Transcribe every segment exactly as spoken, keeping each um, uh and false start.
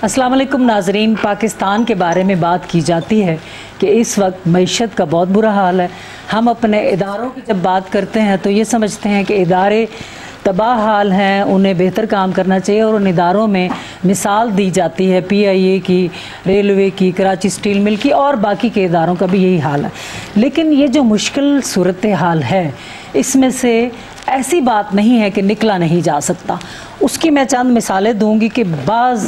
अस्सलाम वालेकुम नाजरीन। पाकिस्तान के बारे में बात की जाती है कि इस वक्त मईशत का बहुत बुरा हाल है। हम अपने इदारों की जब बात करते हैं तो ये समझते हैं कि इदारे तबाह हाल हैं, उन्हें बेहतर काम करना चाहिए और उन इदारों में मिसाल दी जाती है पी आई ए की, रेलवे की, कराची स्टील मिल की और बाकी के इदारों का भी यही हाल है। लेकिन ये जो मुश्किल सूरत हाल है इसमें से ऐसी बात नहीं है कि निकला नहीं जा सकता। उसकी मैं चंद मिसालें दूंगी कि बाज़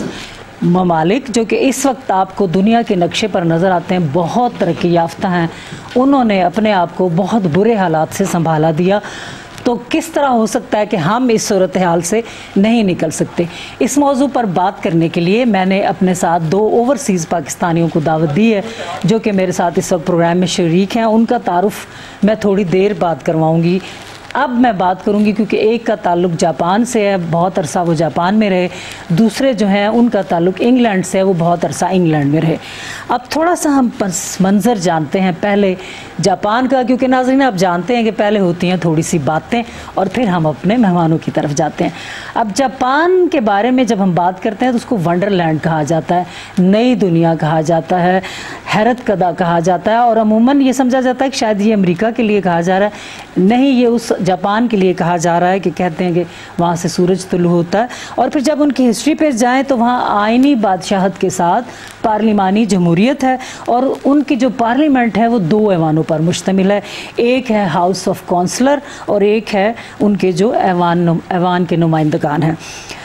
ममालिक जो कि इस वक्त आपको दुनिया के नक्शे पर नज़र आते हैं, बहुत तरक्की याफ्ता हैं, उन्होंने अपने आप को बहुत बुरे हालात से संभाला दिया। तो किस तरह हो सकता है कि हम इस सूरत हाल से नहीं निकल सकते? इस मौजू पर बात करने के लिए मैंने अपने साथ दो ओवरसीज़ पाकिस्तानियों को दावत दी है जो कि मेरे साथ इस वक्त प्रोग्राम में शरीक हैं। उनका तारुफ मैं थोड़ी देर बाद करवाऊँगी। अब मैं बात करूंगी क्योंकि एक का ताल्लुक जापान से है, बहुत अरसा वो जापान में रहे, दूसरे जो हैं उनका ताल्लुक इंग्लैंड से है, वो बहुत अरसा इंग्लैंड में रहे। अब थोड़ा सा हम पस मंज़र जानते हैं पहले जापान का, क्योंकि नाज़रीन आप जानते हैं कि पहले होती हैं थोड़ी सी बातें और फिर हम अपने मेहमानों की तरफ जाते हैं। अब जापान के बारे में जब हम बात करते हैं तो उसको वंडरलैंड कहा जाता है, नई दुनिया कहा जाता है, हैरत कदा कहा जाता है और अमूमन ये समझा जाता है कि शायद ये अमेरिका के लिए कहा जा रहा है। नहीं, ये उस जापान के लिए कहा जा रहा है कि कहते हैं कि वहाँ से सूरज तुलू होता है। और फिर जब उनकी हिस्ट्री पे जाएं तो वहाँ आइनी बादशाहत के साथ पार्लिमानी जमहूरियत है और उनकी जो पार्लियामेंट है वो दो ऐवानों पर मुश्तमिल है। एक है हाउस ऑफ काउंसलर और एक है उनके जो ऐवान ऐवान के नुमाइंदगान हैं।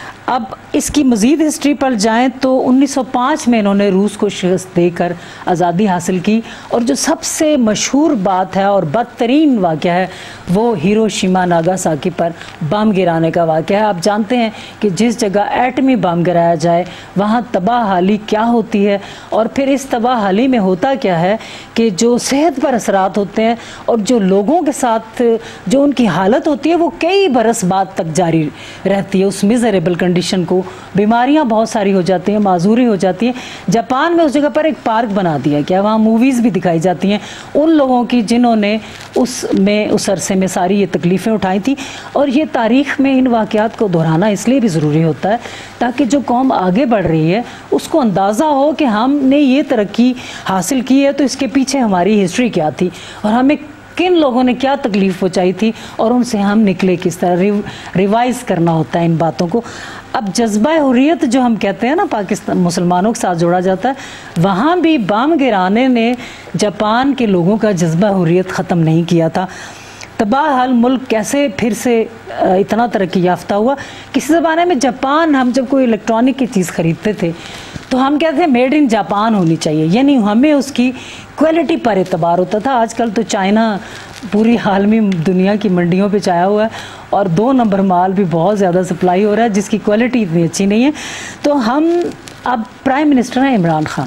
अब इसकी मज़ीद हिस्ट्री पर जाएं तो उन्नीस सौ पाँच में इन्होंने रूस को शिकस्त देकर आज़ादी हासिल की और जो सबसे मशहूर बात है और बदतरीन वाक़या है वो हिरोशिमा नागासाकी पर बम गिराने का वाक़या है। आप जानते हैं कि जिस जगह एटमी बम गिराया जाए वहाँ तबाहाली क्या होती है और फिर इस तबाहाली में होता क्या है कि जो सेहत पर असरात होते हैं और जो लोगों के साथ जो उनकी हालत होती है वो कई बरस बाद तक जारी रहती है। उस मिजरेबल कंडीशन को बीमारियां बहुत सारी हो जाती हैं, माजूरी हो जाती है। जापान में उस जगह पर एक पार्क बना दिया गया, वहाँ मूवीज़ भी दिखाई जाती हैं उन लोगों की जिन्होंने उसमें उस अरसे में सारी ये तकलीफ़ें उठाई थी। और ये तारीख़ में इन वाक़यात को दोहराना इसलिए भी ज़रूरी होता है ताकि जो कौम आगे बढ़ रही है उसको अंदाज़ा हो कि हमने ये तरक्की हासिल की है तो इसके पीछे हमारी हिस्ट्री क्या थी और हमें किन लोगों ने क्या तकलीफ़ पहुँचाई थी और उनसे हम निकले किस तरह। रिव, रिवाइज़ करना होता है इन बातों को। अब जज्बा हुर्रियत जो हम कहते हैं ना, पाकिस्तान मुसलमानों के साथ जोड़ा जाता है, वहाँ भी बम गिराने ने जापान के लोगों का जज्बा हुर्रियत ख़त्म नहीं किया था। तबाह हाल मुल्क कैसे फिर से इतना तरक्की याफ्ता हुआ। किसी ज़माने में जापान, हम जब कोई इलेक्ट्रॉनिक की चीज़ ख़रीदते थे तो हम कहते हैं मेड इन जापान होनी चाहिए, यानी हमें उसकी क्वालिटी पर एतबार होता था। आजकल तो चाइना पूरी आलमी दुनिया की मंडियों पे छाया हुआ है और दो नंबर माल भी बहुत ज़्यादा सप्लाई हो रहा है जिसकी क्वालिटी इतनी अच्छी नहीं है। तो हम अब प्राइम मिनिस्टर हैं इमरान खान,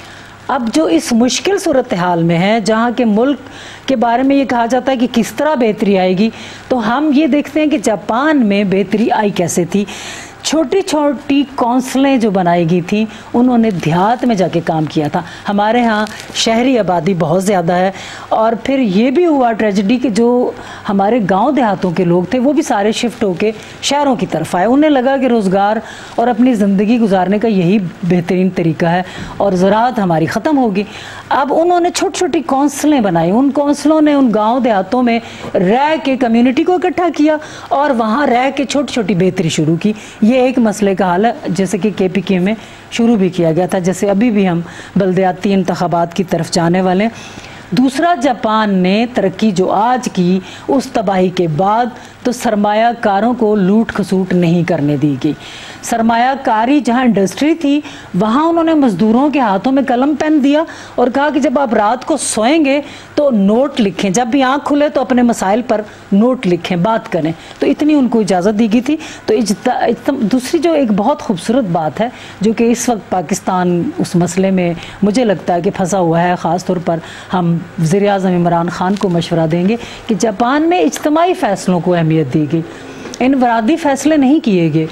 अब जो इस मुश्किल सूरत हाल में है जहाँ के मुल्क के बारे में ये कहा जाता है कि किस तरह बेहतरी आएगी, तो हम ये देखते हैं कि जापान में बेहतरी आई कैसे थी। छोटी छोटी कौंसलें जो बनाई गई थी उन्होंने देहात में जाके काम किया था। हमारे यहाँ शहरी आबादी बहुत ज़्यादा है और फिर ये भी हुआ ट्रेजिडी कि जो हमारे गांव देहातों के लोग थे वो भी सारे शिफ्ट होके शहरों की तरफ आए। उन्हें लगा कि रोज़गार और अपनी ज़िंदगी गुजारने का यही बेहतरीन तरीका है और ज़राअत हमारी ख़त्म होगी। अब उन्होंने छोटी छोटी कौंसलें बनाई, उन कौंसलों ने उन गाँव देहातों में रह के कम्यूनिटी को इकट्ठा किया और वहाँ रह के छोटी छोटी बेहतरी शुरू की। ये एक मसले का हाल है जैसे कि के पी के में शुरू भी किया गया था, जैसे अभी भी हम बल्दियाती इंतखाबात की तरफ जाने वाले हैं। दूसरा, जापान ने तरक्की जो आज की उस तबाही के बाद तो सरमायाकारों को लूट खसूट नहीं करने दी गई। सरमायाकारी जहाँ इंडस्ट्री थी वहाँ उन्होंने मज़दूरों के हाथों में कलम पेन दिया और कहा कि जब आप रात को सोएंगे तो नोट लिखें, जब भी आँख खुले तो अपने मसाइल पर नोट लिखें, बात करें। तो इतनी उनको इजाज़त दी गई थी। तो इज्ता, दूसरी जो एक बहुत खूबसूरत बात है जो कि इस वक्त पाकिस्तान उस मसले में मुझे लगता है कि फंसा हुआ है, ख़ास तौर पर हम वज़ीर-ए-आज़म इमरान खान को मशवरा देंगे कि जापान में इज्तिमाई फ़ैसलों को अहमियत दी गई, इनफरादी फ़ैसले नहीं किए गए।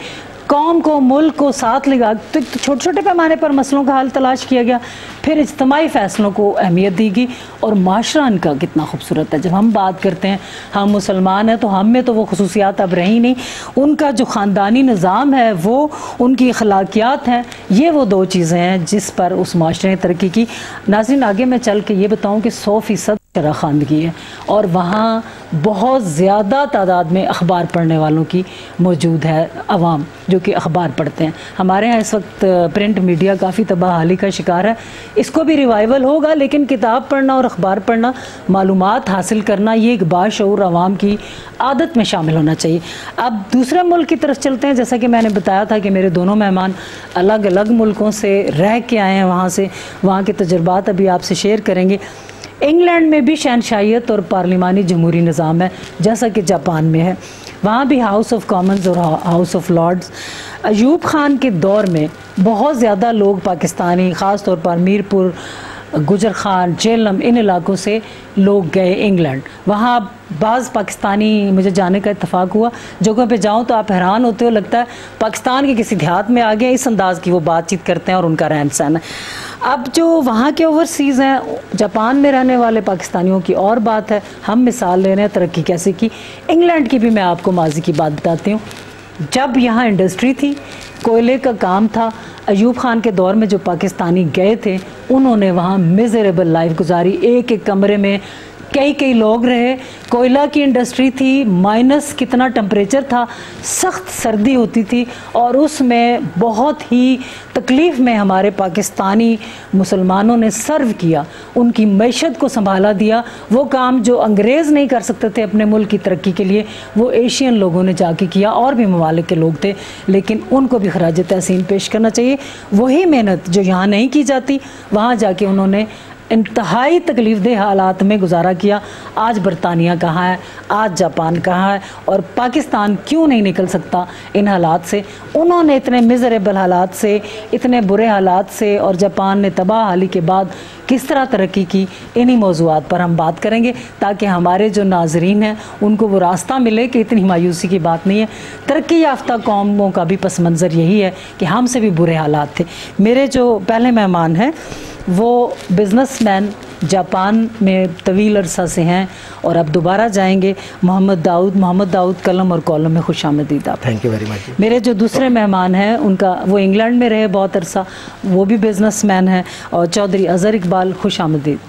कौम को, मुल्क को साथ लगा, तो छोटे छोटे पैमाने पर मसलों का हल तलाश किया गया, फिर इज्तिमाई फ़ैसलों को अहमियत दी गई। और माशरा इनका कितना खूबसूरत है। जब हम बात करते हैं हम मुसलमान हैं तो हम में तो वो खसूसियात अब रही नहीं, उनका जो ख़ानदानी निज़ाम है वो, उनकी अखलाकियात हैं, ये वो दो चीज़ें हैं जिस पर उस माशरे ने तरक्की की। नाज़रीन, आगे मैं चल के ये बताऊँ कि सौ फ़ीसद शरह ख़वानगी है और वहाँ बहुत ज़्यादा तादाद में अखबार पढ़ने वालों की मौजूद है, अवाम जो कि अखबार पढ़ते हैं। हमारे यहाँ इस वक्त प्रिंट मीडिया काफ़ी तबाहाली का शिकार है, इसको भी रिवाइवल होगा, लेकिन किताब पढ़ना और अखबार पढ़ना, मालूमात हासिल करना, ये एक बाशऊर अवाम की आदत में शामिल होना चाहिए। अब दूसरे मुल्क की तरफ चलते हैं। जैसा कि मैंने बताया था कि मेरे दोनों मेहमान अलग अलग मुल्कों से रह के आए हैं, वहाँ से वहाँ के तजुर्बात अभी आपसे शेयर करेंगे। इंग्लैंड में भी शहनशाहियत और पार्लिमानी जमहूरी निज़ाम है जैसा कि जापान में है। वहाँ भी हाउस ऑफ कॉमन्स और House of Lords. Ayub Khan के दौर में बहुत ज़्यादा लोग पाकिस्तानी, ख़ास तौर पर मीरपुर, गुजर खान, जेलम, इन इलाकों से लोग गए इंग्लैंड। वहाँ बाज़ पाकिस्तानी मुझे जाने का इत्तेफाक हुआ, जगहों पे जाऊँ तो आप हैरान होते हो, लगता है पाकिस्तान के किसी देहात में आ गए, इस अंदाज़ की वो बातचीत करते हैं और उनका रहन सहन है। अब जो वहाँ के ओवरसीज़ हैं, जापान में रहने वाले पाकिस्तानियों की और बात है, हम मिसाल ले रहे हैं तरक्की कैसे की। इंग्लैंड की भी मैं आपको माजी की बात बताती हूँ। जब यहाँ इंडस्ट्री थी, कोयले का काम था, अयूब खान के दौर में जो पाकिस्तानी गए थे उन्होंने वहाँ मिज़रेबल लाइफ गुजारी, एक एक कमरे में कई कई लोग रहे। कोयला की इंडस्ट्री थी, माइनस कितना टेम्परेचर था, सख्त सर्दी होती थी और उसमें बहुत ही तकलीफ़ में हमारे पाकिस्तानी मुसलमानों ने सर्व किया, उनकी मैशत को संभाला दिया। वो काम जो अंग्रेज़ नहीं कर सकते थे अपने मुल्क की तरक्की के लिए, वो एशियन लोगों ने जाके किया, और भी ममालिक के लोग थे, लेकिन उनको भी खराज तहसीन पेश करना चाहिए। वही मेहनत जो यहाँ नहीं की जाती, वहाँ जाके उन्होंने इंतहाई तकलीफ़देह हालात में गुजारा किया। आज बरतानिया कहाँ है, आज जापान कहाँ है, और पाकिस्तान क्यों नहीं निकल सकता इन हालात से। उन्होंने इतने मिज़रेबल हालात से, इतने बुरे हालात से, और जापान ने तबाह हाली के बाद किस तरह तरक्की की, इन्हीं मौज़ूआत पर हम बात करेंगे ताकि हमारे जो नाजरीन हैं उनको वो रास्ता मिले कि इतनी मायूसी की बात नहीं है। तरक्की याफ्ता कौमों का भी पस मंज़र यही है कि हमसे भी बुरे हालात थे। मेरे जो पहले मेहमान हैं वो बिज़नेसमैन, जापान में तवील अरसा से हैं और अब दोबारा जाएंगे। मोहम्मद दाऊद मोहम्मद दाऊद कलम और कॉलम में खुश आमदीद आप। Thank you very much. मेरे जो दूसरे मेहमान हैं उनका, वो इंग्लैंड में रहे बहुत अरसा, वो भी बिज़नेसमैन हैं, और चौधरी अज़हर इकबाल, खुश आमदीद।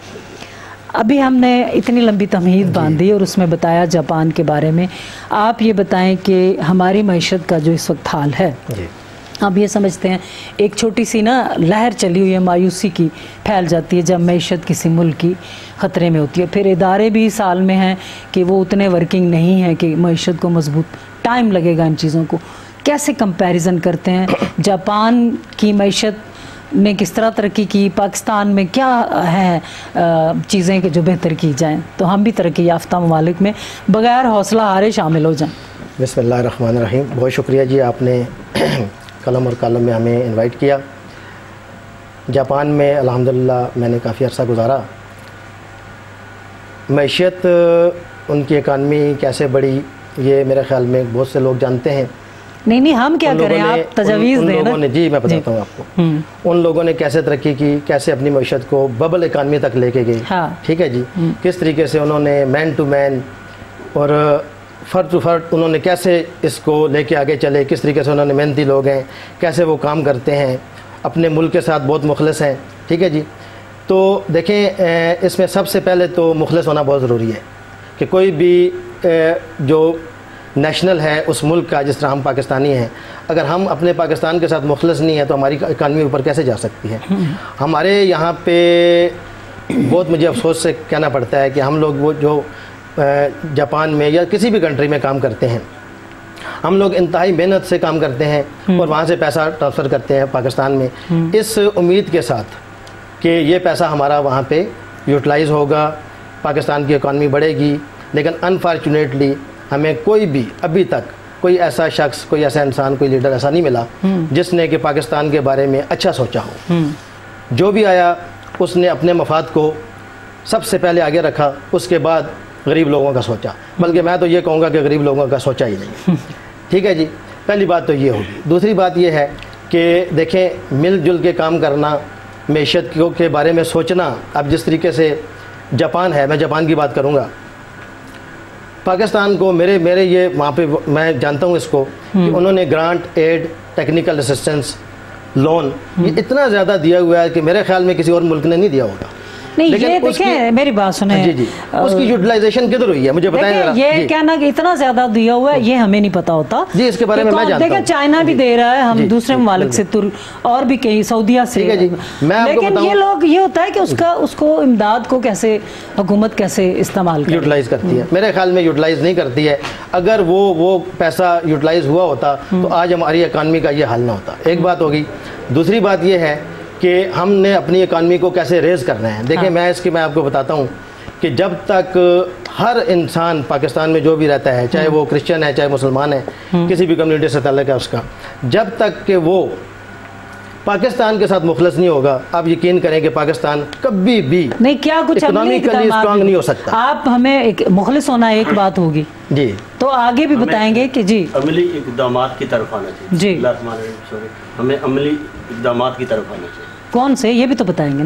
अभी हमने इतनी लंबी तमहीद बांधी और उसमें बताया जापान के बारे में। आप ये बताएं कि हमारी मईशत का जो इस वक्त हाल है, आप ये समझते हैं एक छोटी सी ना लहर चली हुई है मायूसी की, फैल जाती है जब मईशत किसी मुल्क की ख़तरे में होती है। फिर इदारे भी साल में हैं कि वो उतने वर्किंग नहीं हैं कि मईशत को मजबूत, टाइम लगेगा इन चीज़ों को। कैसे कंपैरिजन करते हैं, जापान की मईशत ने किस तरह तरक्की की, पाकिस्तान में क्या है चीज़ें कि जो बेहतर की जाएँ तो हम भी तरक्की याफ्ता ममालिक में बग़ैर हौसला हारे शामिल हो जाएँ। बिस्मिल्लाहिर्रहमानिर्रहीम। बहुत शुक्रिया जी, आपने कलम और कॉलम में हमें इनवाइट किया। जापान में अल्हम्दुलिल्लाह मैंने काफ़ी अर्सा गुजारा। मैशियत, उनकी इकानमी कैसे बढ़ी, ये मेरे ख़्याल में बहुत से लोग जानते हैं। नहीं नहीं हम क्या करें, आप तजवीज़ दें ना। जी मैं बताता हूँ आपको, उन लोगों ने कैसे तरक्की की, कैसे अपनी मैशियत को बबल इकानमी तक लेके गई। हाँ। ठीक है जी, किस तरीके से उन्होंने मैन टू मैन और फ़र्द टू फ़र्द उन्होंने कैसे इसको लेके आगे चले, किस तरीके से उन्होंने मेहनती लोग हैं, कैसे वो काम करते हैं, अपने मुल्क के साथ बहुत मुखलिस हैं। ठीक है जी। तो देखें, इसमें सबसे पहले तो मुखलिस होना बहुत ज़रूरी है कि कोई भी जो नेशनल है उस मुल्क का, जिस तरह हम पाकिस्तानी हैं, अगर हम अपने पाकिस्तान के साथ मुखलिस नहीं है तो हमारी इकानमी ऊपर कैसे जा सकती है। हमारे यहाँ पे बहुत मुझे अफसोस से कहना पड़ता है कि हम लोग वो जो जापान में या किसी भी कंट्री में काम करते हैं, हम लोग इंतहाई मेहनत से काम करते हैं और वहाँ से पैसा ट्रांसफ़र करते हैं पाकिस्तान में, इस उम्मीद के साथ कि ये पैसा हमारा वहाँ पे यूटिलाइज़ होगा, पाकिस्तान की इकॉनमी बढ़ेगी। लेकिन अनफॉर्चुनेटली हमें कोई भी अभी तक कोई ऐसा शख्स, कोई ऐसा इंसान, कोई लीडर ऐसा नहीं मिला जिसने कि पाकिस्तान के बारे में अच्छा सोचा हो। जो भी आया उसने अपने मफाद को सबसे पहले आगे रखा, उसके बाद गरीब लोगों का सोचा। बल्कि मैं तो ये कहूँगा कि गरीब लोगों का सोचा ही नहीं। ठीक है जी। पहली बात तो ये होगी। दूसरी बात ये है कि देखें, मिलजुल के काम करना, मैशत के बारे में सोचना। अब जिस तरीके से जापान है, मैं जापान की बात करूँगा, पाकिस्तान को मेरे मेरे ये वहाँ पे मैं जानता हूँ इसको कि उन्होंने grant, aid, technical assistance, loan ये इतना ज़्यादा दिया हुआ है कि मेरे ख्याल में किसी और मुल्क ने नहीं दिया होगा। नहीं, ये देखें, मेरी बात सुने, जी जी, उसकी यूटिलाइजेशन किधर हुई है मुझे बताएं। ये क्या ना कि इतना ज्यादा दिया हुआ है, ये हमें नहीं पता होता जी, इसके बारे में मैं जानता हूं। देखिए, चाइना भी दे रहा है, हम दूसरे ममालिक से, तुर्क और भी कई, सऊदीया से, ठीक है जी। मैं लेकिन ये लोग, ये होता है कि उसका उसको इमदाद को कैसे हुकूमत कैसे इस्तेमाल यूटिलाइज करती है, मेरे ख्याल में यूटिलाइज नहीं करती है। अगर वो वो पैसा यूटिलाइज हुआ होता तो आज हमारी इकानमी का ये हाल ना होता। एक बात होगी। दूसरी बात ये है कि हमने अपनी इकानमी को कैसे रेज़ करना है। देखिए, हाँ। मैं इसकी मैं आपको बताता हूँ कि जब तक हर इंसान पाकिस्तान में जो भी रहता है, चाहे वो क्रिश्चियन है, चाहे मुसलमान है, किसी भी कम्युनिटी से ताल्लुक है उसका, जब तक कि वो पाकिस्तान के साथ मुखलस नहीं होगा, आप यकीन करें कि पाकिस्तान कभी भी नहीं, क्या कुछ इकोनॉमिकली स्ट्रांग नहीं हो सकता। आप हमें एक मुखलिस होना एक बात होगी जी, तो आगे भी बताएंगे कि जी अमली इक़दाम की तरफ आना चाहिए जी, हमें अमली इक़दाम की तरफ आना चाहिए। कौन से, ये भी तो बताएंगे ना?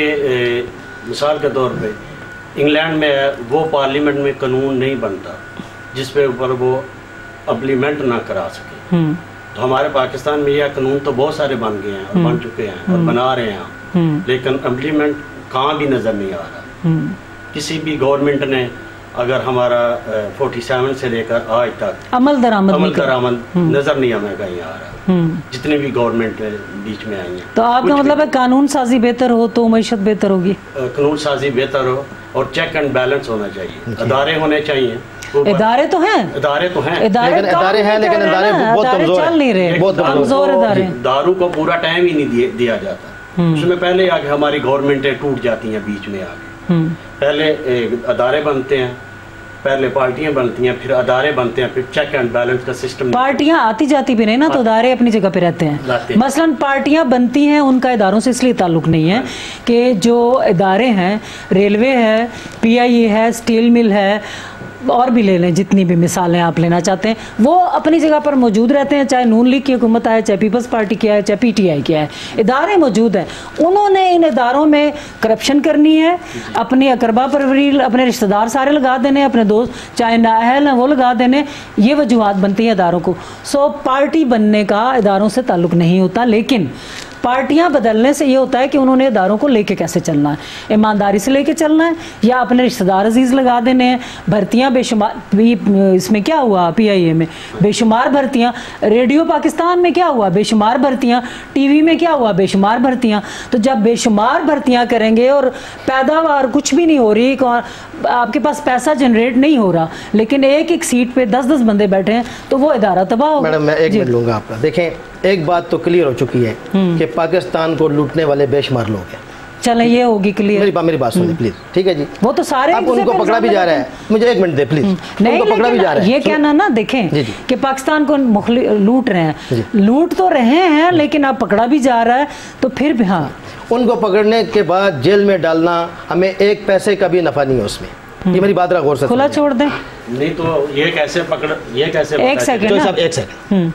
क्योंकि मिसाल के तौर पे इंग्लैंड में वो पार्लियामेंट में कानून नहीं बनता जिस पे ऊपर वो इम्प्लीमेंट ना करा सके। तो हमारे पाकिस्तान में यह कानून तो बहुत सारे बन गए हैं और बन चुके हैं और बना रहे हैं, लेकिन इम्प्लीमेंट कहाँ भी नज़र नहीं आ रहा। किसी भी गवर्नमेंट ने अगर हमारा सैंतालीस से लेकर आज तक अमल दरामद अमल दरामद नज़र नहीं हमें कहीं आ रहा, जितने भी गवर्नमेंट बीच में आई हैं। तो आपका मतलब है कानून साजी बेहतर हो तो मैशत बेहतर होगी। कानून साजी बेहतर हो और चेक एंड बैलेंस होना चाहिए, अदारे होने चाहिए। इदारे तो हैं, इदारे तो हैं, इदारे इदारे हैं, लेकिन इदारे बहुत कमजोर चल नहीं रहे, बहुत कमजोर इदारे। दारू को पूरा टाइम ही नहीं दिया जाता, उसमें पहले आगे हमारी गवर्नमेंटें टूट जाती हैं बीच में आगे। पहले अदारे बनते हैं, पहले पार्टियां बनती हैं, फिर अदारे बनते हैं, फिर चेक एंड बैलेंस का सिस्टम। पार्टियां आती जाती भी नहीं ना, तो अदारे अपनी जगह पे रहते हैं। मसलन पार्टियां बनती हैं, उनका इदारों से इसलिए ताल्लुक नहीं है कि जो इदारे हैं, रेलवे है, पीआईए है, स्टील मिल है, और भी ले लें, जितनी भी मिसालें आप लेना चाहते हैं, वो अपनी जगह पर मौजूद रहते हैं। चाहे नून लीग की हुकूमत आए, चाहे पीपल्स पार्टी की आए, चाहे पीटीआई की आए, इदारे मौजूद हैं। उन्होंने इन इदारों में करप्शन करनी है, अपनी अकरबा परवरी, अपने रिश्तेदार सारे लगा देने, अपने दोस्त चाहे नाअहल हैं वो लगा देने, ये वजूहात बनती हैं इदारों को। सो पार्टी बनने का इदारों से ताल्लुक नहीं होता, लेकिन पार्टियां बदलने से ये होता है कि उन्होंने इदारों को लेके कैसे चलना है, ईमानदारी से लेके चलना है या अपने रिश्तेदार अजीज़ लगा देने हैं। भर्तियां बेशुमार, इसमें क्या हुआ, पीआईए में बेशुमार भर्तियां, रेडियो पाकिस्तान में क्या हुआ, बेशुमार भर्तियां, टीवी में क्या हुआ, बेशुमार भर्तियां। तो जब बेशुमार भर्तियां करेंगे और पैदावार कुछ भी नहीं हो रही, आपके पास पैसा जनरेट नहीं हो रहा, लेकिन एक एक सीट पे दस दस बंदे बैठे हैं, तो वो इदारा तबाह होगा। मैडम, मैं एक मिनट लूँगा आपका। देखें, एक बात तो क्लियर हो चुकी है कि पाकिस्तान को लूटने वाले बेशुमार लोग हैं। चलें, ये होगी क्लियर। मेरी बात मेरी बात सुनिए प्लीज, ठीक है जी। वो तो सारे अब उनको पकड़ा भी जा रहा है, मुझे एक मिनट दे प्लीज। नहीं, उनको पकड़ा भी जा रहा है, ये क्या ना ना देखें कि पाकिस्तान को लूट रहे हैं, लूट तो रहे हैं, लेकिन अब पकड़ा भी जा रहा है, तो फिर भी हाँ, उनको पकड़ने के बाद जेल में डालना, हमें एक पैसे का भी नफा नहीं है उसमें। ये मेरी बात गौर से खुला छोड़ दें। नहीं तो ये कैसे पकड़, ये कैसे, एक सेकंड, एक सेकंड,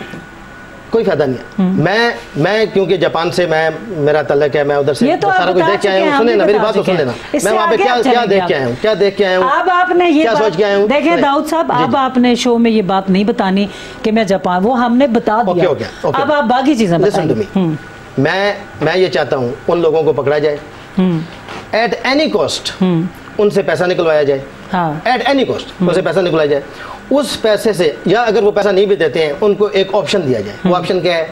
कोई फायदा नहीं है। मैं मैं क्योंकि जापान से मैं मेरा तल्लक है, मैं उधर से तो सारा कुछ देख के आया हूँ। सुने ना, मेरी बात तो सुन लेना। मैं वहाँ पे क्या क्या देख के आया हूँ, क्या देख के आया हूँ, अब आपने ये क्या सोच के आया हूँ। देखें दाऊद साहब, अब आपने शो में ये बात नहीं बतानी कि मैं जापान, वो हमने बता दिया। अब आप बाकी चीजें बताइए। मैं मैं ये चाहता हूँ उन लोगों को पकड़ा जाए, एट एनी कॉस्ट उनसे पैसा निकलवाया जाए, एट एनी कॉस्ट उनसे पैसा निकलवाया जाए। उस पैसे से, या अगर वो पैसा नहीं भी देते हैं, उनको एक ऑप्शन दिया जाए। वो ऑप्शन क्या है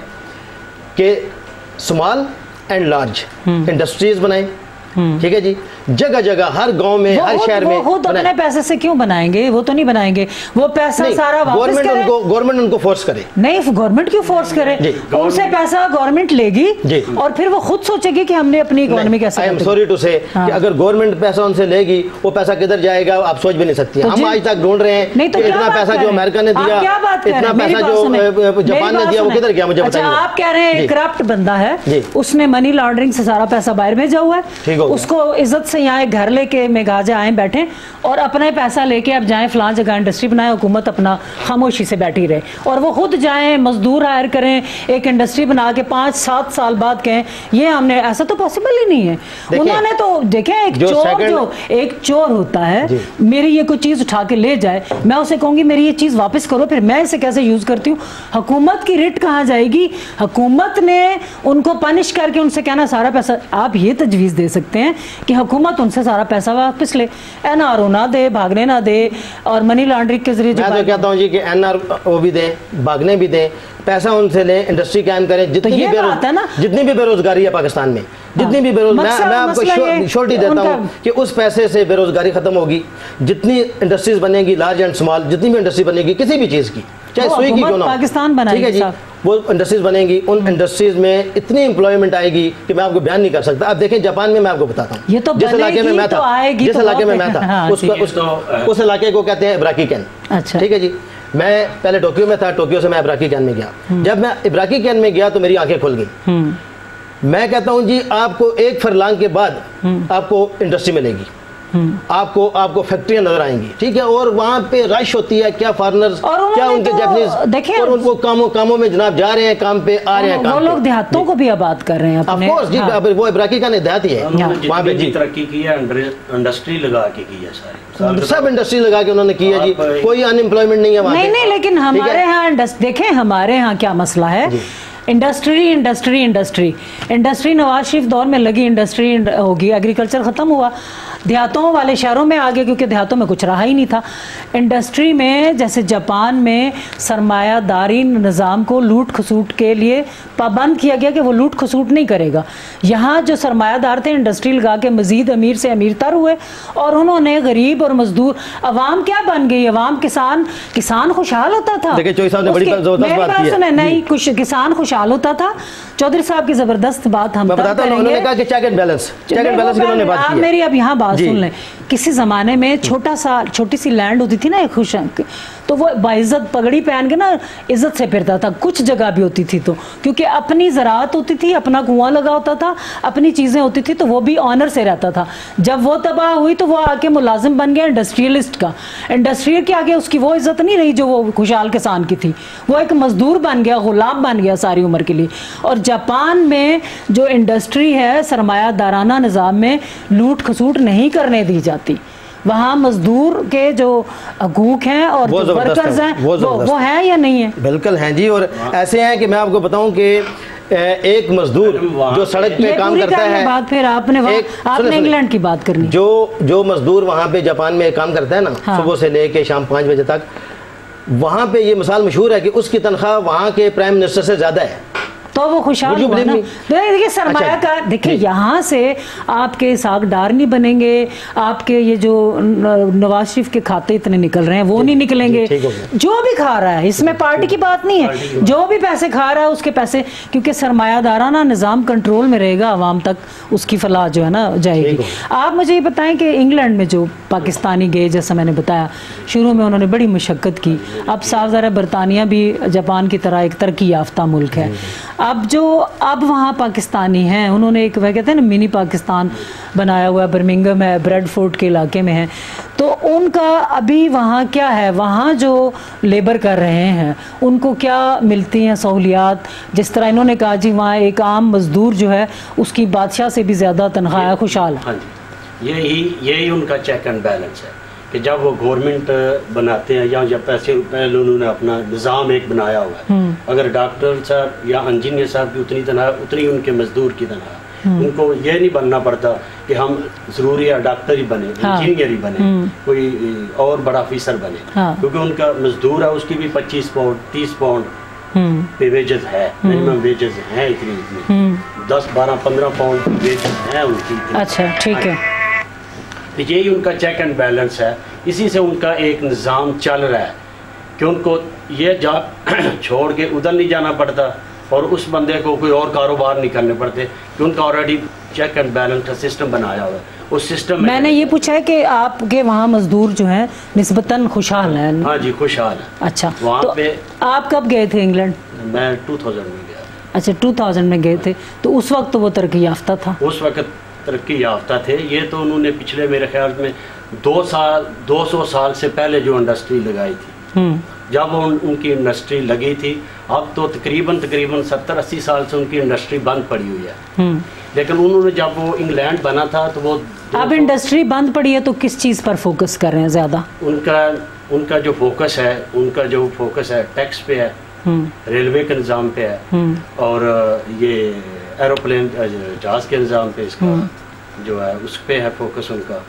कि स्मॉल एंड लार्ज इंडस्ट्रीज बनाएं, ठीक है जी, जगह जगह हर गांव में, हर शहर में। वो तो अपने पैसे से क्यों बनाएंगे, वो तो नहीं बनाएंगे, वो पैसा सारा गवर्नमेंट उनको गवर्नमेंट उनको फोर्स करे। नहीं, गवर्नमेंट क्यों फोर्स करे, उनसे पैसा गवर्नमेंट लेगी और फिर वो खुद सोचेगी कि हमने अपनी इकोनॉमी कैसे। आई एम सॉरी टू से कि अगर गवर्नमेंट पैसा उनसे लेगी, वो पैसा किधर जाएगा आप सोच भी नहीं सकती। हम आज तक ढूंढ रहे हैं कि इतना पैसा जो अमेरिका ने दिया, इतना पैसा जो जापान ने दिया, वो किधर गया, मुझे बताइए। आप कह रहे हैं करप्ट बंदा है, उसने मनी लॉन्ड्रिंग से सारा पैसा बाहर भेजा हुआ है, उसको इज्जत से यहाँ घर लेके मेघाजा आए बैठे और अपना पैसा लेके अब जाएं फलां जगह इंडस्ट्री बनाए, हुकूमत अपना खामोशी से बैठी रहे और वो खुद जाएं मजदूर हायर करें, एक इंडस्ट्री बना के पाँच सात साल बाद कहें ये हमने, ऐसा तो पॉसिबल ही नहीं है। उन्होंने तो देखें एक जो चोर जो एक चोर होता है, मेरी ये कोई चीज़ उठा के ले जाए, मैं उसे कहूँगी मेरी ये चीज़ वापस करो, फिर मैं इसे कैसे यूज़ करती हूँ। हुकूमत की रिट कहाँ जाएगी? हुकूमत ने उनको पनिश करके उनसे कहना सारा पैसा, आप ये तजवीज़ दे सकते हैं कि हुकूमत उनसे सारा पैसा वापस ले, एन आर ओ ना दे, भागने ना दे और मनी लॉन्ड्रिंग के जरिए। मैं तो कहता हूँ जी कि एन आर ओ भी दें, भागने भी दें, पैसा उनसे लें, इंडस्ट्री कायम करें। जितनी भी बेरोजगारी जितनी भी बेरोजगारी है पाकिस्तान में, जितनी भी बेरोजगारी, मैं, मैं आपको श्योरिटी देता हूँ कि उस पैसे से बेरोजगारी खत्म होगी। जितनी इंडस्ट्रीज बनेगी लार्ज एंड स्मॉल, जितनी भी इंडस्ट्री बनेगी किसी भी चीज़ की, चाहे सुई की क्यों ना, पाकिस्तान बना, ठीक है जी, वो इंडस्ट्रीज बनेंगी, उन इंडस्ट्रीज में इतनी एम्प्लॉयमेंट आएगी कि मैं आपको बयान नहीं कर सकता। अब देखें जापान में, मैं आपको बताता हूँ, तो जिस इलाके में मैं था जिस इलाके में मैं था उस इलाके को कहते हैं इब्राकी कैन। अच्छा, ठीक है जी। मैं पहले टोक्यो में था, टोक्यो से मैं इब्राकी कैन में गया। जब मैं इब्राकी कैन में गया तो मेरी आंखें खुल गई। मैं कहता हूँ जी आपको एक फरलांग के बाद आपको इंडस्ट्री मिलेगी, आपको आपको फैक्ट्रियां नजर आएंगी, ठीक है, और वहाँ पे रश होती है, क्या फॉरनर्स, क्या उनके तो जापानीज देखें और उनको कामों कामों में जनाब जा रहे हैं, काम पे आ रहे हैं, वो लोग देहातों को भी आबाद कर रहे हैं अपने। ऑफ कोर्स जी, हाँ। वो इब्राकी का देहाती है, वहाँ पे जी तरक्की की है, इंडस्ट्री लगा के की है, सारी सब इंडस्ट्री लगा के उन्होंने की है जी, कोई अनएम्प्लॉयमेंट नहीं है वहाँ। नहीं नहीं, लेकिन हमारे यहाँ देखें, हमारे यहाँ क्या मसला है, industry industry industry industry Nawaz Sharif दौर में लगी इंडस्ट्री होगी, एग्रीकल्चर ख़त्म हुआ, देहातों वाले शहरों में आ गए क्योंकि देहातों में कुछ रहा ही नहीं था। इंडस्ट्री में जैसे जापान में सरमायादारी निज़ाम को लूट खसूट के लिए पाबंद किया गया कि वो लूट खसूट नहीं करेगा। यहाँ जो सरमायादार थे इंडस्ट्री लगा के मज़ीद अमीर से अमीर तर हुए और उन्होंने गरीब और मजदूर, अवाम क्या बन गई, अवाम किसान किसान खुशहाल होता था। नहीं, कुछ किसान खुशहाल होता था। चौधरी साहब की जबरदस्त बात हम बताता हूं, उन्होंने कहा कि check and balance, check and balance की उन्होंने बात की। मेरी अब यहाँ बात सुन लें, किसी ज़माने में छोटा सा छोटी सी लैंड होती थी ना एक खुश, तो वो बाइज्जत पगड़ी पहन के ना इज्जत से फिरता था, कुछ जगह भी होती थी तो, क्योंकि अपनी ज़राअत होती थी, अपना कुआं लगा होता था, अपनी चीज़ें होती थी, तो वो भी ऑनर से रहता था। जब वो तबाह हुई तो वो आके मुलाजिम बन गया इंडस्ट्रियलिस्ट का, इंडस्ट्रियल के आगे उसकी वो इज्जत नहीं रही जो वो खुशहाल किसान की थी, वो एक मजदूर बन गया, गुलाम बन गया सारी उम्र के लिए। और जापान में जो इंडस्ट्री है, सरमायादाराना निज़ाम में लूट खसूट नहीं करने दी जाती, वहाँ मजदूर के जो हकूक हैं और जो वर्कर्स हैं वो, वो, वो है या नहीं है? बिल्कुल हैं जी, और ऐसे हैं कि मैं आपको बताऊं कि एक मजदूर जो सड़क पे काम करता है, बात फिर आपने एक, आपने इंग्लैंड की बात करनी, जो जो मजदूर वहाँ पे जापान में काम करता है ना, हाँ। सुबह से लेके शाम पाँच बजे तक, वहाँ पे ये मिसाल मशहूर है कि उसकी तनख्वाह वहाँ के प्राइम मिनिस्टर से ज्यादा है, तो वो खुशहाल हुआ ना। देखिए सरमाया का, देखिए यहाँ से आपके सागदार नहीं बनेंगे, आपके ये जो नवाज शरीफ के खाते इतने निकल रहे हैं वो नहीं निकलेंगे, जो भी खा रहा है, इसमें पार्टी की बात नहीं है, जो भी पैसे खा रहा है उसके पैसे, क्योंकि सरमायादाराना निज़ाम कंट्रोल में रहेगा, आवाम तक उसकी फलाह जो है ना जाएगी। आप मुझे ये बताएं कि इंग्लैंड में जो पाकिस्तानी गए, जैसा मैंने बताया शुरू में, उन्होंने बड़ी मशक्क़त की, अब साफ ज़रा बरतानिया भी जापान की तरह एक तरक्की याफ्ता मुल्क है, अब जो अब वहाँ पाकिस्तानी हैं, उन्होंने एक वह कहते हैं ना मिनी पाकिस्तान बनाया हुआ है, बर्मिंघम है, ब्रेडफोर्ड के इलाके में है, तो उनका अभी वहाँ क्या है, वहाँ जो लेबर कर रहे हैं उनको क्या मिलती हैं सहूलियात, जिस तरह इन्होंने कहा जी वहाँ एक आम मजदूर जो है उसकी बादशाह से भी ज़्यादा तनख्वाह है, खुशहाल है। यही यही उनका चेक एंड बैलेंस है कि जब वो गवर्नमेंट बनाते हैं या जब पैसे पहले उन्होंने अपना निज़ाम एक बनाया हुआ है, अगर डॉक्टर साहब या इंजीनियर साहब की उतनी तनख्वाह, उतनी उनके मजदूर की तनख्वाह, उनको ये नहीं बनना पड़ता कि हम जरूरी है डॉक्टर ही बने, हाँ। इंजीनियर ही बने, कोई और बड़ा ऑफिसर बने, हाँ। क्योंकि उनका मजदूर है उसकी भी पच्चीस पाउंड तीस पाउंड पे वेजेस है, मिनिमम वेजेस हैं इतनी इतनी दस बारह पंद्रह पाउंड वेजेस हैं उनकी। अच्छा ठीक है, तो यही उनका चेक एंड बैलेंस है, इसी से उनका एक निज़ाम चल रहा है कि उनको ये जॉब छोड़ के उधर नहीं जाना पड़ता और उस बंदे को कोई और कारोबार नहीं करने पड़ते, कि उनका ऑलरेडी चेक एंड बैलेंस का सिस्टम बनाया हुआ है, उस सिस्टम में। मैंने ये पूछा है कि आपके वहाँ मजदूर जो हैं निस्बतन खुशहाल हैं? हाँ जी खुशहाल है। अच्छा, वहाँ तो पे आप कब गए थे इंग्लैंड? मैं टू थाउजेंड में गया। अच्छा टू थाउजेंड में गए थे, तो उस वक्त तो वो तरक्की याफ्ता था? उस वक्त तरक्की याफ्ता थे। ये तो उन्होंने पिछले मेरे ख्याल में दो साल दो सौ साल से पहले जो इंडस्ट्री लगाई थी, जब वो उन, उनकी इंडस्ट्री लगी थी, अब तो तकरीबन तकरीबन सत्तर अस्सी साल से उनकी इंडस्ट्री बंद पड़ी हुई है। लेकिन उन्होंने जब वो इंग्लैंड बना था तो वो अब इंडस्ट्री बंद पड़ी है तो किस चीज़ पर फोकस कर रहे हैं ज़्यादा? उनका उनका जो फोकस है उनका जो फोकस है टैक्स पे है, रेलवे के निज़ाम पे है, और ये एरोप्लेन जहाज के निज़ाम पे इसका जो है उस पे है फोकस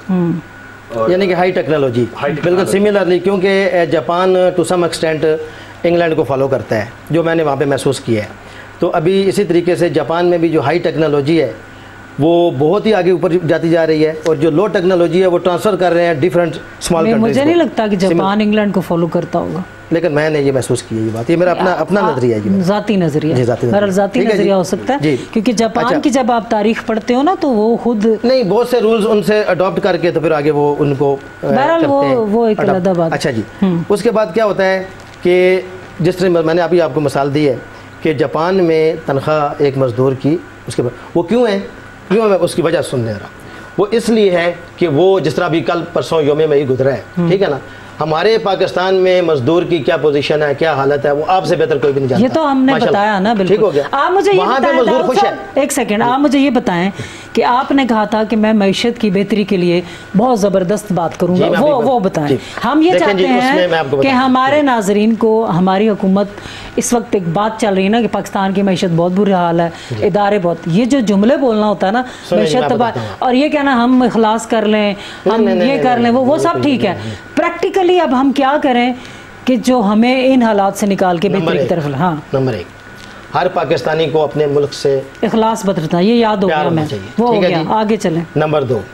उनका, यानी कि हाई टेक्नोलॉजी। बिल्कुल सिमिलरली, क्योंकि Japan to some extent England को फॉलो करता है, जो मैंने वहाँ पे महसूस किया है। तो अभी इसी तरीके से जापान में भी जो हाई टेक्नोलॉजी है वो बहुत ही आगे ऊपर जाती जा रही है, और जो लो टेक्नोलॉजी है वो ट्रांसफ़र कर रहे हैं डिफरेंट स्मॉल कंट्रीज। मुझे नहीं लगता कि जापान इंग्लैंड को फॉलो करता होगा, लेकिन मैंने ये महसूस की है, ये बात, ये मेरा अपना अपना नजरिया है, ज़ाती नजरिया, मेरा ज़ाती नजरिया हो सकता है, क्योंकि जापान अच्छा। की जब आप तारीख पढ़ते हो ना तो वो खुद नहीं, बहुत से रूल्स उनसे अडॉप्ट करके तो फिर आगे वो उनको बहरहाल वो वो एक अलग बात। अच्छा जी, उसके बाद क्या होता है कि जिस तरह मैंने अभी आपको मिसाल दी है कि जापान में तनख्वाह एक मज़दूर की, उसके बाद वो क्यों है, क्यों मैं उसकी वजह सुन ले रहा, वो इसलिए है कि वो जिस तरह अभी कल परसों योम में ही गुजरा है, ठीक है ना, हमारे पाकिस्तान में मजदूर की क्या पोजीशन है, क्या हालत है, वो आपसे बेहतर कोई भी नहीं जानता। ये तो हमने बताया ना, बिल्कुल ठीक हो गया। आप मुझे वहाँ पे मजदूर खुश है। एक सेकंड, आप मुझे ये बताएं कि आपने कहा था कि मैं मैशत की बेहतरी के लिए बहुत ज़बरदस्त बात करूंगा, वो वो बताएं। हम ये चाहते हैं कि हमारे नाजरीन को, हमारी हुकूमत, इस वक्त एक बात चल रही है ना कि पाकिस्तान की मैशत बहुत बुरा हाल है, इदारे बहुत, ये जो जुमले बोलना होता है ना, मैशत तबाह, और ये कहना हम इखलास कर लें, हम ये कर लें, वो वो सब ठीक है। प्रैक्टिकली अब हम क्या करें कि जो हमें इन हालात से निकाल के बेहतरी की तरफ। हाँ, नंबर एक, हर पाकिस्तानी को अपने मुल्क से इखलास बरतना, ये याद हो गया मैं, वो हो गया, आगे चलें। नंबर दो,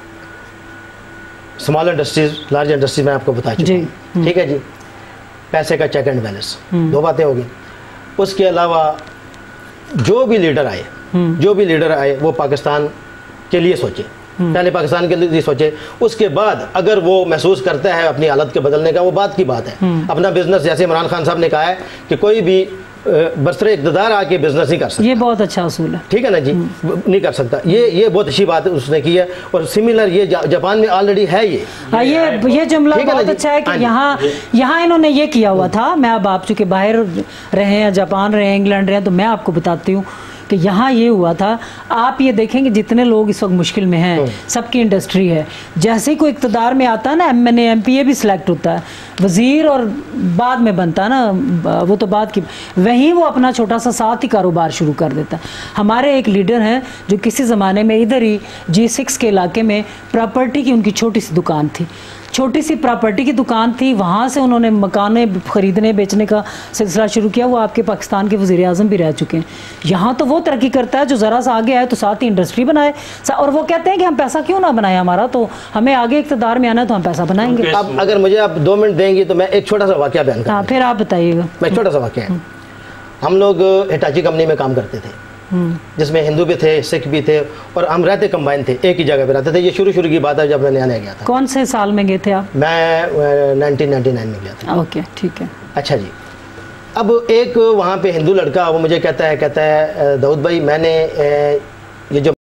स्मॉल इंडस्ट्रीज, लार्ज इंडस्ट्रीज में आपको बता चुका हूं, ठीक है जी, पैसे का चेक एंड बैलेंस, दो बातें होगी। उसके अलावा जो भी लीडर आए, जो भी लीडर आए वो पाकिस्तान के लिए सोचे, पहले पाकिस्तान के लिए सोचे, उसके बाद अगर वो महसूस करता है अपनी हालत के बदलने का, वो बात की बात है। अपना बिजनेस, जैसे इमरान खान साहब ने कहा है कि कोई भी बरसरे इक़्तिदार आके बिजनेस नहीं कर सकता, ये बहुत अच्छा असूल है, ठीक है ना जी, नहीं कर सकता, ये ये बहुत अच्छी बात उसने की है। और सिमिलर ये जापान में ऑलरेडी है, ये आ, ये ये जुमला बहुत अच्छा है कि यहाँ यहाँ इन्होंने ये किया हुआ था। मैं अब आप चूँकि बाहर रहे हैं, जापान रहे हैं, इंग्लैंड रहे हैं, तो मैं आपको बताती हूँ कि यहाँ ये हुआ था। आप ये देखेंगे जितने लोग इस वक्त मुश्किल में हैं, सबकी इंडस्ट्री है, जैसे ही कोई इक़्तिदार में आता है ना, M N A M P A भी सिलेक्ट होता है, वज़ीर और बाद में बनता है ना, वो तो बात की, वहीं वो अपना छोटा सा साथ ही कारोबार शुरू कर देता है। हमारे एक लीडर हैं जो किसी ज़माने में इधर ही जी सिक्स के इलाके में प्रॉपर्टी की उनकी छोटी सी दुकान थी, छोटी सी प्रॉपर्टी की दुकान थी, वहाँ से उन्होंने मकाने ख़रीदने बेचने का सिलसिला शुरू किया। वो आपके पाकिस्तान के वज़ीर आज़म भी रह चुके हैं। यहाँ तो वो तरक्की करता है जो ज़रा सा आगे आए तो साथ ही इंडस्ट्री बनाए, और वो कहते हैं कि हम पैसा क्यों ना बनाए, हमारा तो हमें आगे इक़्तिदार में आना है तो हम पैसा बनाएंगे। अब अगर मुझे आप दो मिनट देंगी तो मैं एक छोटा सा वाक़या बयान करूँ। हाँ, फिर आप बताइएगा। मैं छोटा सा वाक़या है, हम लोग हिटाची कंपनी में काम करते थे, जिसमें हिंदू भी थे, सिख भी थे, और हम रहते कंबाइन थे, एक ही जगह पे रहते थे। ये शुरू शुरू की बात है जब मैं नया नया गया था। कौन से साल में गए थे आप? मैं नाइनटीन नाइंटी नाइन में गया था। ओके, ठीक है। अच्छा जी, अब एक वहाँ पे हिंदू लड़का, वो मुझे कहता है कहता है दाऊद भाई, मैंने ये जो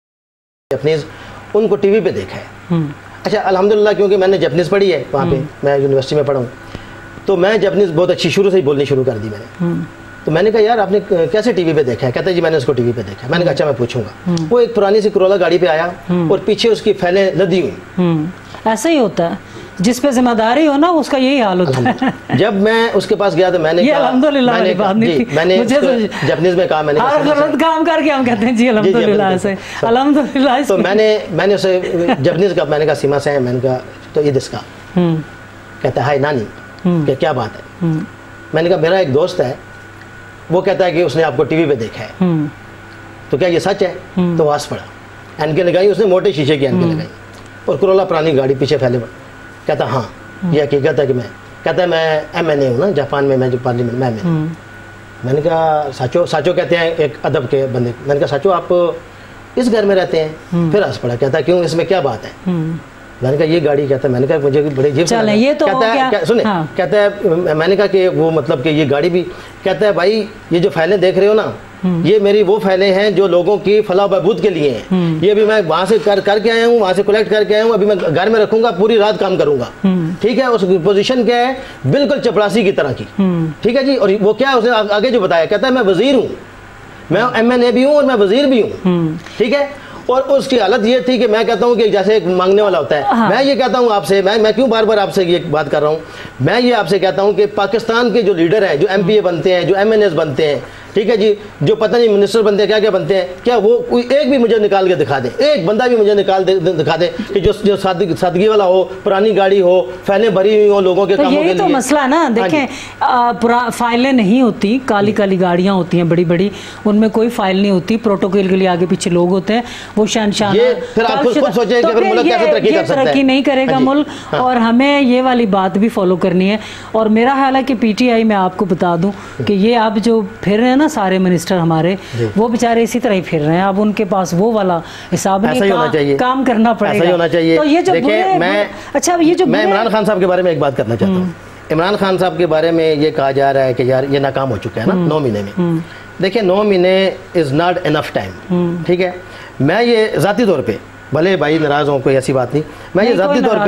जपनीज़ उनको टीवी पे देखा है। अच्छा, अल्हम्दुलिल्लाह, क्योंकि मैंने जपनीज़ पढ़ी है वहाँ पे, मैं यूनिवर्सिटी में पढ़ा हूँ, तो मैं जपनीज़ बहुत अच्छी शुरू से ही बोलनी शुरू कर दी मैंने। तो मैंने कहा यार आपने कैसे टीवी पे देखा है? कहता है जी मैंने उसको टीवी पे देखा है। मैंने कहा अच्छा मैं पूछूंगा। वो एक पुरानी सी करोला गाड़ी पे आया और पीछे उसकी फैलें लदी हुई। ऐसा ही होता है, जिस पे जिम्मेदारी हो ना उसका यही हाल होता है। जब मैं उसके पास गया तो मैंने कहा अल्हम्दुलिल्लाह वाली बात नहीं थी, मैंने जपनीज में कहा, मैंने गलत काम करके हम कहते हैं जी अल्हम्दुलिल्लाह से, अल्हम्दुलिल्लाह। तो मैंने मैंने उसे जपनीज का मैंने कहा सीमा से है, मैंने कहा तो ईद इसका। कहता है हाय नानी, क्या बात है? मैंने कहा मेरा एक दोस्त है, वो कहता है कि उसने आपको टीवी पे देखा है, तो क्या ये सच है? तो वास पड़ा, एनके लगाई उसने, मोटे शीशे की एनके लगाई, और करोला पुरानी गाड़ी पीछे फैले पड़ा। कहता हाँ ये हकीकत है कि मैं, कहता है मैं एम एन ए हूँ ना जापान में, मैं जो पार्लियामेंट में एम। मैंने कहा साचो, साचो कहते हैं एक अदब के बंदे। मैंने कहा साचो आप इस घर में रहते हैं? फिर हंस पड़ा, कहता है क्यों, इसमें क्या बात है? मैंने कहा ये गाड़ी, कहता है, मैंने कहा मुझे बड़े अजीब सा लगा। ये तो कहता है क्या, सुने हाँ। कहता है, मैंने कहा कि वो मतलब कि ये गाड़ी भी, कहता है भाई ये जो फाइलें देख रहे हो ना, ये मेरी वो फाइलें हैं जो लोगों की फलाह बहबूद के लिए हैं। ये भी मैं वहाँ से कर करके आया हूँ, वहाँ से कलेक्ट करके आया हूँ, अभी मैं घर में रखूंगा, पूरी रात काम करूंगा। ठीक है, उस पोजीशन क्या है, बिल्कुल चपरासी की तरह की। ठीक है जी, और वो क्या है, उसने आगे जो बताया, कहता है मैं वजीर हूँ, मैं एम एन ए भी हूँ और मैं वजीर भी हूँ। ठीक है, और उसकी हालत ये थी कि मैं कहता हूँ कि जैसे एक मांगने वाला होता है। हाँ। मैं ये कहता हूँ आपसे, मैं मैं क्यों बार बार आपसे ये बात कर रहा हूँ, मैं ये आपसे कहता हूँ कि पाकिस्तान के जो लीडर हैं, जो एम पी ए बनते हैं, जो एम एन एस बनते हैं, ठीक है जी, जो पता नहीं मिनिस्टर बनते हैं, क्या क्या बनते हैं, क्या वो कोई एक भी मुझे निकाल के दिखा दे, एक बंदा भी मुझे निकाल दे दिखा दे कि जो जो सादगी, सादगी वाला हो, पुरानी गाड़ी हो, फाइलें भरी हुई हो लोगों के तो कामों के लिए। तो मसला ना, देखें फाइलें नहीं होती, काली काली गाड़ियां होती हैं बड़ी बड़ी, उनमें कोई फाइल नहीं होती, प्रोटोकॉल के लिए आगे पीछे लोग होते हैं, वो शहनशाह। फिर आप खुद सोचिए कि फिर मुल्क कैसे तरक्की कर सकता है? तरक्की नहीं करेगा मुल्क। और हमें ये वाली बात भी फॉलो करनी है। और मेरा ख्याल है कि पीटीआई में आपको बता दूं कि ये आप जो फिर रहे हैं ना सारे मिनिस्टर हमारे, वो बेचारे इसी तरह ही फिर रहे हैं। अब उनके पास वो वाला हिसाब नहीं, काम, काम करना पड़ेगा। ऐसा ही होना चाहिए। तो ये जो देखिए, मैं अच्छा ये जो मैं इमरान खान साहब के बारे में एक बात करना चाहता हूँ। इमरान खान साहब के बारे में ये कहा जा रहा है कि यार ये नाकाम हो चुके हैं ना नौ महीने में। देखिए, नौ महीने इज नॉट इनफ टाइम। ठीक है, मैं ये जाती तौर पे, भले भाई नाराज हो, कोई ऐसी बात नहीं, मैं ये जाती तौर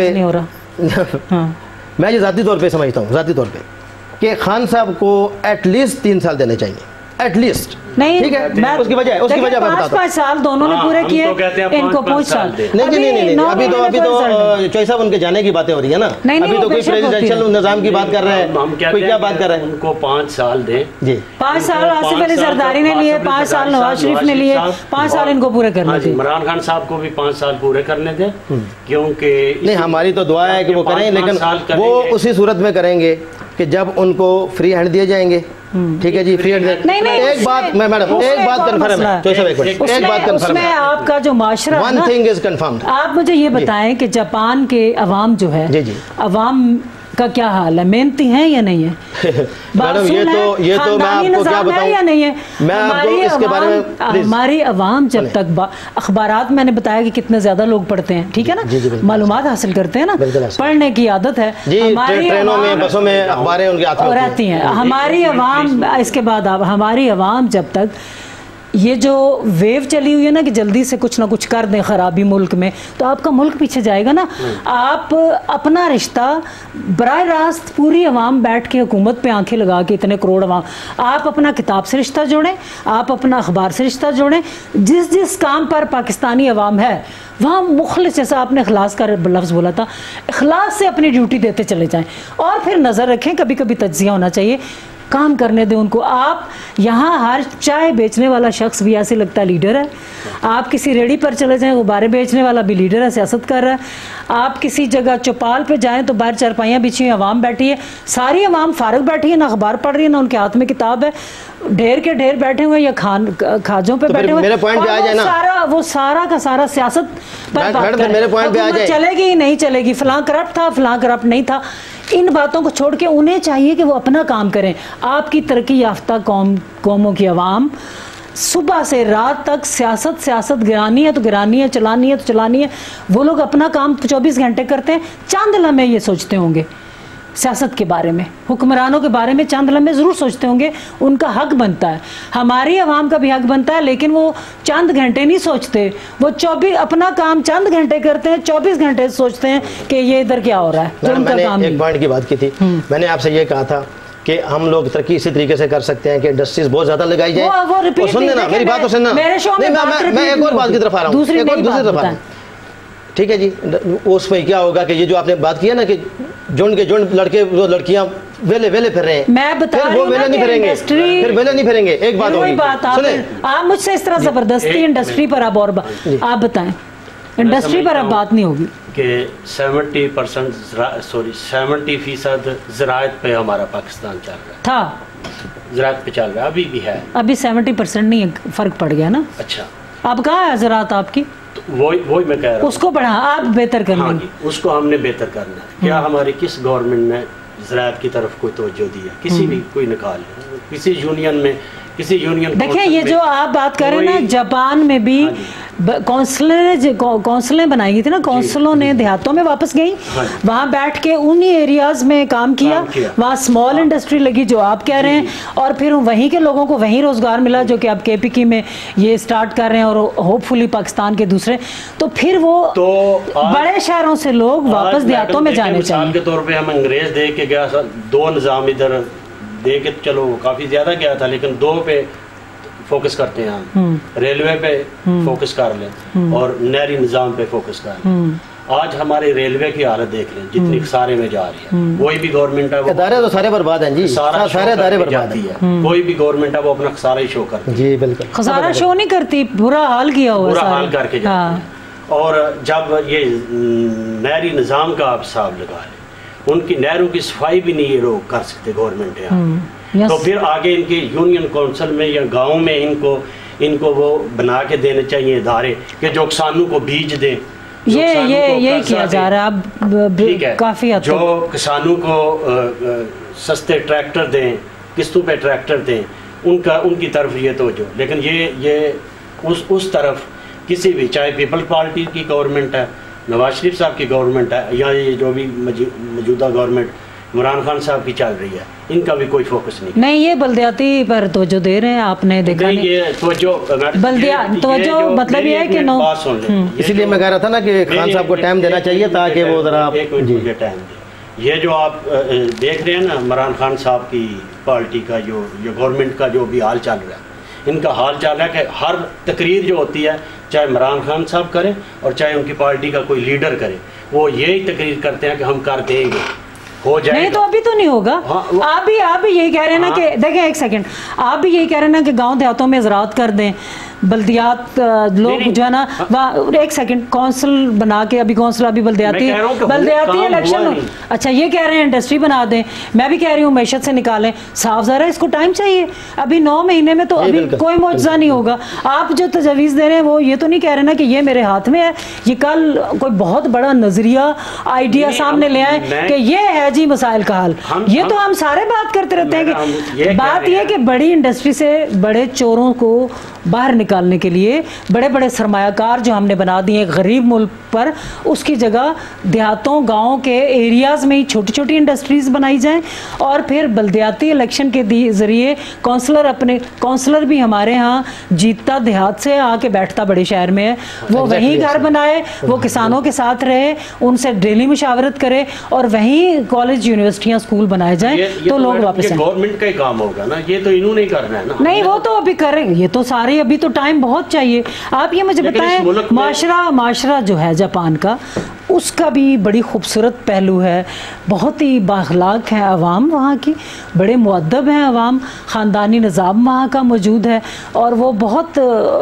पे मैं ये जाती तौर पे समझता हूँ, जाती तौर पे कि खान साहब को एटलीस्ट तीन साल देने चाहिए, एटलीस्ट। नहीं, ठीक है, मैं उसकी वजह उसकी वजह मैं बताता हूं। पाँच साल दोनों ने पूरे किए, इनको पाँच साल। नहीं नहीं नहीं नहीं, अभी तो अभी तो चौधरी साहब उनके जाने की बातें हो रही है ना, अभी तो कोई प्रेसिडेंशियल निजाम की बात कर रहे हैं, कोई क्या बात कर रहे हैं। उनको पाँच साल दें जी, पाँच साल आसिफ अली जरदारी ने लिए, पाँच साल नवाज शरीफ ने लिए, पाँच साल इनको पूरे करने थे। इमरान खान साहब को भी पाँच साल पूरे करने थे, क्योंकि नहीं, हमारी तो दुआ है कि वो करें, लेकिन वो उसी सूरत में करेंगे कि जब उनको फ्री हैंड दिए जाएंगे। ठीक है जी, फ्री हैंड। नहीं नहीं, एक बात मैं मैडम एक बात कंफर्म है, तो सब एक मिनट, एक बात कंफर्म है, आपका जो माशरा वन थिंग इज कंफर्म्ड। आप मुझे ये बताएं कि जापान के अवाम जो है, जी जी, अवाम का क्या हाल है, मेहनती हैं या नहीं है? मैडम ये तो ये तो मैं आपको क्या बताऊं या नहीं है? मैं आपको इसके बारे में, हमारी अवाम जब तक अखबारात, मैंने बताया कि कितने ज्यादा लोग पढ़ते हैं, ठीक है ना, मालूमात हासिल करते हैं ना, पढ़ने की आदत है हमारी, ट्रेनों में बसों में अखबारें उनके हाथ में रहती हैं। हमारी अवाम, इसके बाद हमारी अवाम जब तक ये जो वेव चली हुई है ना कि जल्दी से कुछ ना कुछ कर दें खराबी मुल्क में, तो आपका मुल्क पीछे जाएगा ना। आप अपना रिश्ता बराह रास्त, पूरी अवाम बैठ के हुकूमत पे आंखें लगा के, इतने करोड़ अवाम, आप अपना किताब से रिश्ता जोड़ें, आप अपना अखबार से रिश्ता जोड़ें। जिस जिस काम पर पाकिस्तानी अवाम है वहाँ मुखलिस, जैसा आपने इखलास का लफ्ज़ बोला था, इखलास से अपनी ड्यूटी देते चले जाएं। और फिर नज़र रखें, कभी कभी तज्जिया होना चाहिए, काम करने दें उनको। आप यहाँ हर चाय बेचने वाला शख्स भी ऐसे लगता है लीडर है, आप किसी रेडी पर चले जाएं, गुब्बारे बेचने वाला भी लीडर है, सियासत कर रहा है। आप किसी जगह चौपाल पे जाएं तो बाहर चारपाइयाँ बिछी हुई, अवाम बैठी है, सारी अवाम फारग बैठी है, ना अखबार पढ़ रही है, ना उनके हाथ में किताब है, ढेर के ढेर बैठे हुए या खान खाजों पे तो बैठे हुए। मेरे पॉइंट पे आ जाए ना, सारा वो सारा का सारा सियासत पर बात कर, मेरे पॉइंट पे आ जाए, चलेगी नहीं चलेगी, फलां करप्ट था, फलां करप्ट नहीं था, इन बातों को छोड़ के उन्हें चाहिए कि वो अपना काम करें। आपकी तरक्की याफ्ता कौम कौमों की आवाम सुबह से रात तक सियासत सियासत गिरानी है तो गिरानी है, चलानी है तो चलानी है। वो लोग अपना काम चौबीस घंटे करते हैं, चंद लम्हे ये सोचते होंगे सियासत के बारे में, हुक्मरानों के बारे में चंद लम्हे ज़रूर सोचते होंगे, उनका हक बनता है, हमारी आवाम का भी हक बनता है, लेकिन वो चंद घंटे नहीं सोचते, वो चौबीस अपना काम चंद घंटे करते हैं, चौबीस घंटे सोचते हैं कि ये इधर क्या हो रहा है। जो उनका काम एक पॉइंट की बात की थी, मैंने आपसे ये कहा था कि हम लोग तरक्की इसी तरीके से कर सकते हैं कि इंडस्ट्रीज बहुत ज्यादा लगाई जाए। और सुनने ना, मेरी बात तो सुनना, मैं एक और बात की तरफ आ रहा हूँ, दूसरी तरफ, ठीक है जी। उसमें क्या होगा कि ये जो आपने बात किया ना कि झुंड के झुंड लड़के लड़कियां वेले वेले फिर रहे हैं, मैं बता रही वो वेले नहीं फिरेंगे, फिर वेले नहीं फिरेंगे। एक बात होगी, सुने आप मुझसे इस तरह जबरदस्ती इंडस्ट्री पर आप और आप बताएं, इंडस्ट्री पर अब बात नहीं होगी कि सेवेंटी परसेंट सॉरी सेवेंटी फीसद ज़राअत पे हमारा पाकिस्तान चल रहा था, ज़राअत पे चल रहा है, अभी भी है, अभी सेवेंटी परसेंट नहीं, फर्क पड़ गया ना। अच्छा, अब कहाँ है ज़राअत आपकी? वही वही मैं कह रहा हूँ, उसको बढ़ा, आप बेहतर करना। हाँ जी, उसको हमने बेहतर करना है। क्या हमारी किस गवर्नमेंट ने ज़राअत की तरफ कोई तवज्जो दी है? किसी भी कोई निकाल, किसी यूनियन में, किसी यूनियन, देखिए ये जो आप बात कर रहे हैं ना, जापान में भी कौंसलर कौंसलें बनाई गई थी ना, कौंसलों ने देहातों में वापस गई, वहाँ बैठ के उन्हीं एरियाज में काम किया, वहाँ स्मॉल इंडस्ट्री लगी जो आप कह रहे हैं, और फिर वहीं के लोगों को वहीं रोजगार मिला जो कि अब केपीकी में ये स्टार्ट कर रहे हैं और होपफुली पाकिस्तान के दूसरे। तो फिर वो तो बड़े शहरों से लोग वापस देहातों में जाने चाहिए। के तौर पे हम अंग्रेज दे के गया, दो निज़ाम इधर दे के चलो काफ़ी ज़्यादा गया था, लेकिन दो पे फोकस करते हैं हम, रेलवे पे फोकस कर लें और नहरी निज़ाम पे फोकस कर लें। आज हमारे रेलवे की हालत देख लें, जितनी खसारे में जा रही है, कोई भी गवर्नमेंट है, इदारे तो सारे बर्बाद हैं जी, सारा सारे इदारे बर्बाद है, कोई भी गवर्नमेंट है वो अपना खसारा ही शो करती है जी, बिल्कुल खसारा शो नहीं करती, बुरा हाल किया हुआ, बुरा हाल करके जाती है। और जब ये नहरी निज़ाम का आप हिसाब लगा लें, उनकी नहरों की सफाई भी नहीं ये लोग कर सकते गवर्नमेंट है, तो फिर आगे इनके यूनियन काउंसिल में या गाँव में इनको इनको वो बना के देने चाहिए इदारे कि जो किसानों को बीज दें। ये ये ये किया जा रहा है अब काफ़ी हद तक, जो किसानों को सस्ते ट्रैक्टर दें, किस्तों पे ट्रैक्टर दें, उनका उनकी तरफ ये तो जो, लेकिन ये ये उस उस तरफ किसी भी, चाहे पीपल पार्टी की गवर्नमेंट है, नवाज शरीफ साहब की गवर्नमेंट है, या ये जो भी मौजूदा गवर्नमेंट इमरान खान साहब की चल रही है, इनका भी कोई फोकस नहीं नहीं ये बल्दियाती पर तवज्जो दे रहे हैं, आपने देखा नहीं, ये तवज्जो बल्दिया तवज्जो मतलब ये है कि नो, इसलिए मैं कह रहा था ना कि खान साहब को टाइम देना चाहिए ताकि वो जरा टाइम दे। ये जो आप देख रहे हैं ना इमरान खान साहब की पार्टी का जो ये गवर्नमेंट का जो भी हाल चल रहा है, इनका हाल चल रहा है कि हर तकरीर जो होती है, चाहे इमरान खान साहब करें और चाहे उनकी पार्टी का कोई लीडर करे, वो यही तकरीर करते हैं कि हम कर देंगे, हो जाएगा। नहीं तो अभी तो नहीं होगा। हाँ, आप भी आप भी यही कह रहे हैं ना, हाँ, कि देखें एक सेकंड, आप भी यही कह रहे हैं ना कि गांव देहातों में ज़राअत कर दें, बल्दियात लोग जो है ना वहाँ, एक सेकंड कौंसिल बना के, अभी कौंसिल अभी बल्दियाती बल्दियाती इलेक्शन, अच्छा ये कह रहे हैं इंडस्ट्री बना दें, मैं भी कह रही हूँ मैशत से निकालें, साफ ज़रा इसको टाइम चाहिए, अभी नौ महीने में तो अभी कोई मौजज़ा नहीं होगा। आप जो तजवीज़ दे रहे हैं वो ये तो नहीं कह रहे ना कि ये मेरे हाथ में है, ये कल कोई बहुत बड़ा नज़रिया आइडिया सामने ले आए कि ये है जी मसाइल का हल। ये तो हम सारे बात करते रहते हैं कि बात ये कि बड़ी इंडस्ट्री से बड़े चोरों को बाहर निकालने के लिए बड़े बड़े सरमायाकार जो हमने बना दिए गरीब मुल्क पर, उसकी जगह देहातों गाँव के एरियाज़ में ही छोटी छोटी इंडस्ट्रीज़ बनाई जाएं, और फिर बल्दियाती इलेक्शन के ज़रिए कौंसलर अपने कौंसलर भी हमारे यहाँ जीतता देहात से आके बैठता बड़े शहर में है, वो वहीं घर बनाए, वो किसानों के साथ रहे, उनसे डेली मुशावरत करे और वहीं कॉलेज यूनिवर्सिटियाँ स्कूल बनाए जाएँ, तो लोग वापस गवर्नमेंट का ही काम होगा ना, ये तो इन्होंने ही करना है ना। नहीं वो तो अभी करेंगे, ये तो सारे अभी तो टाइम बहुत चाहिए। आप ये मुझे बताएं, माशरा माशरा जो है जापान का, उसका भी बड़ी खूबसूरत पहलू है, बहुत ही बाखलाक है अवाम वहाँ की, बड़े मुअद्दब हैं अवाम, ख़ानदानी निज़ाम वहाँ का मौजूद है, और वो बहुत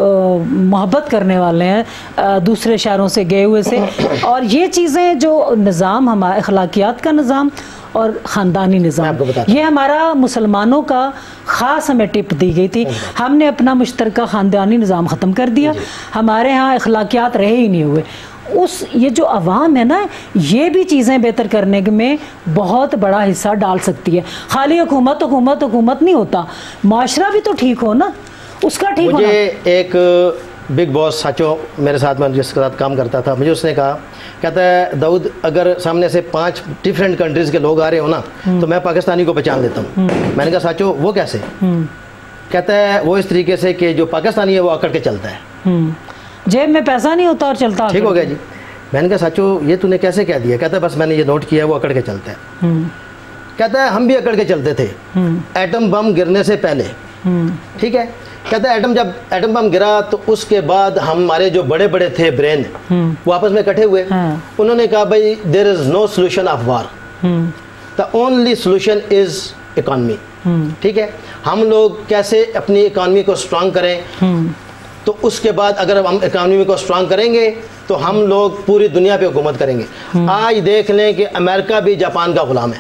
मोहब्बत करने वाले हैं दूसरे शहरों से गए हुए से, और ये चीज़ें जो निज़ाम हमारे अखलाकियात का निज़ाम और ख़ानदानी निज़ाम, ये हमारा मुसलमानों का ख़ास हमें टिप दी गई थी, हमने अपना मुश्तरका ख़ानदानी निज़ाम ख़त्म कर दिया, हमारे यहाँ अखलाकियात रहे ही नहीं हुए। उस ये जो अवाम है ना, ये भी चीज़ें बेहतर करने में बहुत बड़ा हिस्सा डाल सकती है। खाली हुकूमत हुकूमत हुकूमत नहीं होता, माशरा भी तो ठीक हो ना, उसका ठीक होना। मुझे एक बिग बॉस साचो मेरे साथ में जिसके साथ काम करता था, मुझे उसने कहा, कहता है दाऊद अगर सामने से पांच डिफरेंट कंट्रीज़ के लोग आ रहे हो ना तो मैं पाकिस्तानी को पहचान लेता हूँ। मैंने कहा साचो वो कैसे? कहता है वो इस तरीके से कि जो पाकिस्तानी है वो अकड़ के चलता है, जेब में पैसा नहीं होता और चलता। ठीक हो गया जी। मैंने कहा साचो ये तूने कैसे कह दिया? कहता है बस मैंने ये नोट किया वो अकड़ के चलता है। कहता है हम भी अकड़ के चलते थे एटम बम गिरने से पहले, ठीक है। कहता है एटम जब एटम बम गिरा तो उसके बाद हमारे जो बड़े बड़े थे ब्रेन वो आपस में इकट्ठे हुए, उन्होंने कहा भाई there is no solution of war, the only solution is economy. ठीक है, हम लोग कैसे अपनी इकॉनमी को स्ट्रांग करें, तो उसके बाद अगर हम इकॉनमी को स्ट्रांग करेंगे तो हम लोग पूरी दुनिया पे हुकूमत करेंगे। आज देख लें कि अमेरिका भी जापान का गुलाम है।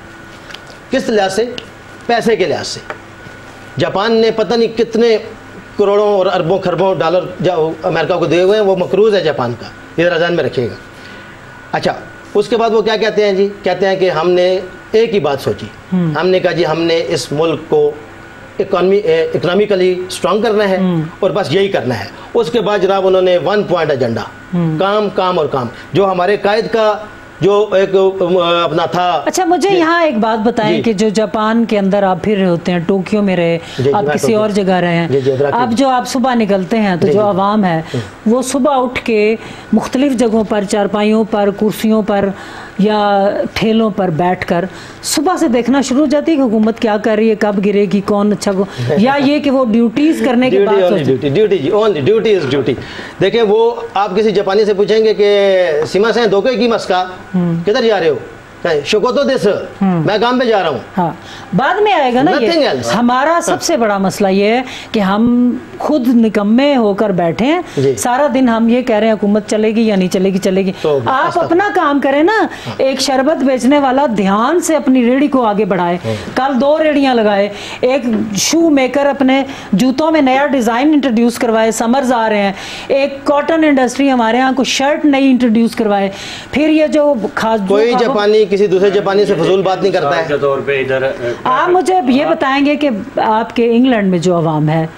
किस लिहाज से? पैसे के लिहाज से। जापान ने पता नहीं कितने करोड़ों और अरबों खरबों डॉलर जो अमेरिका को दिए हुए हैं, वो मकरूज है जापान का, ये रजान में रखिएगा। अच्छा, उसके बाद वो क्या कहते हैं जी? कहते हैं कि हमने एक ही बात सोची, हमने कहा जी हमने इस मुल्क को इकोनॉमी इकोनॉमिकली स्ट्रांग करना है और बस यही करना है। उसके बाद जनाब उन्होंने वन पॉइंट एजेंडा, काम काम और काम, जो हमारे कायद का जो एक अपना था। अच्छा, मुझे यहाँ एक बात बताएं कि जो जापान के अंदर आप फिर रहे होते हैं, टोक्यो में रहे, आप किसी और जगह रहे हैं, अब जो आप सुबह निकलते हैं तो जो आवाम है वो सुबह उठ के मुख्तलिफ जगहों पर, चारपाइयों पर, कुर्सियों पर या ठेलों पर बैठकर सुबह से देखना शुरू हो जाती है कि हुकूमत क्या कर रही है, कब गिरेगी, कौन अच्छा को, या ये कि वो ड्यूटीज करने के बाद ड्यूटी ड्यूटी जी ओनली ड्यूटी इज ड्यूटी। देखिए, वो आप किसी जापानी से पूछेंगे कि सीमा से धोखे की मस्का, किधर जा रहे हो, शुको तो दिस, मैं काम पे जा रहा हूँ। हाँ, बाद में आएगा ना ये। हमारा सबसे बड़ा मसला ये है कि हम खुद निकम्मे होकर बैठे हैं, सारा दिन हम ये कह रहे हैं हुकूमत चलेगी या नहीं चलेगी, चलेगी तो आप अपना काम करें ना। एक शरबत बेचने वाला ध्यान से अपनी रेड़ी को आगे बढ़ाए, कल दो रेड़ियां लगाए, एक शू मेकर अपने जूतों में नया डिजाइन इंट्रोड्यूस करवाए, समर्स आ रहे हैं, एक कॉटन इंडस्ट्री हमारे यहाँ कोई शर्ट नई इंट्रोड्यूस करवाए, फिर ये जो खास कोई जापानी किसी दूसरे जापानी से फजूल बात नहीं करता है। तौर पे इधर आप मुझे ये बताएंगे कि आपके इंग्लैंड में जो अवाम है,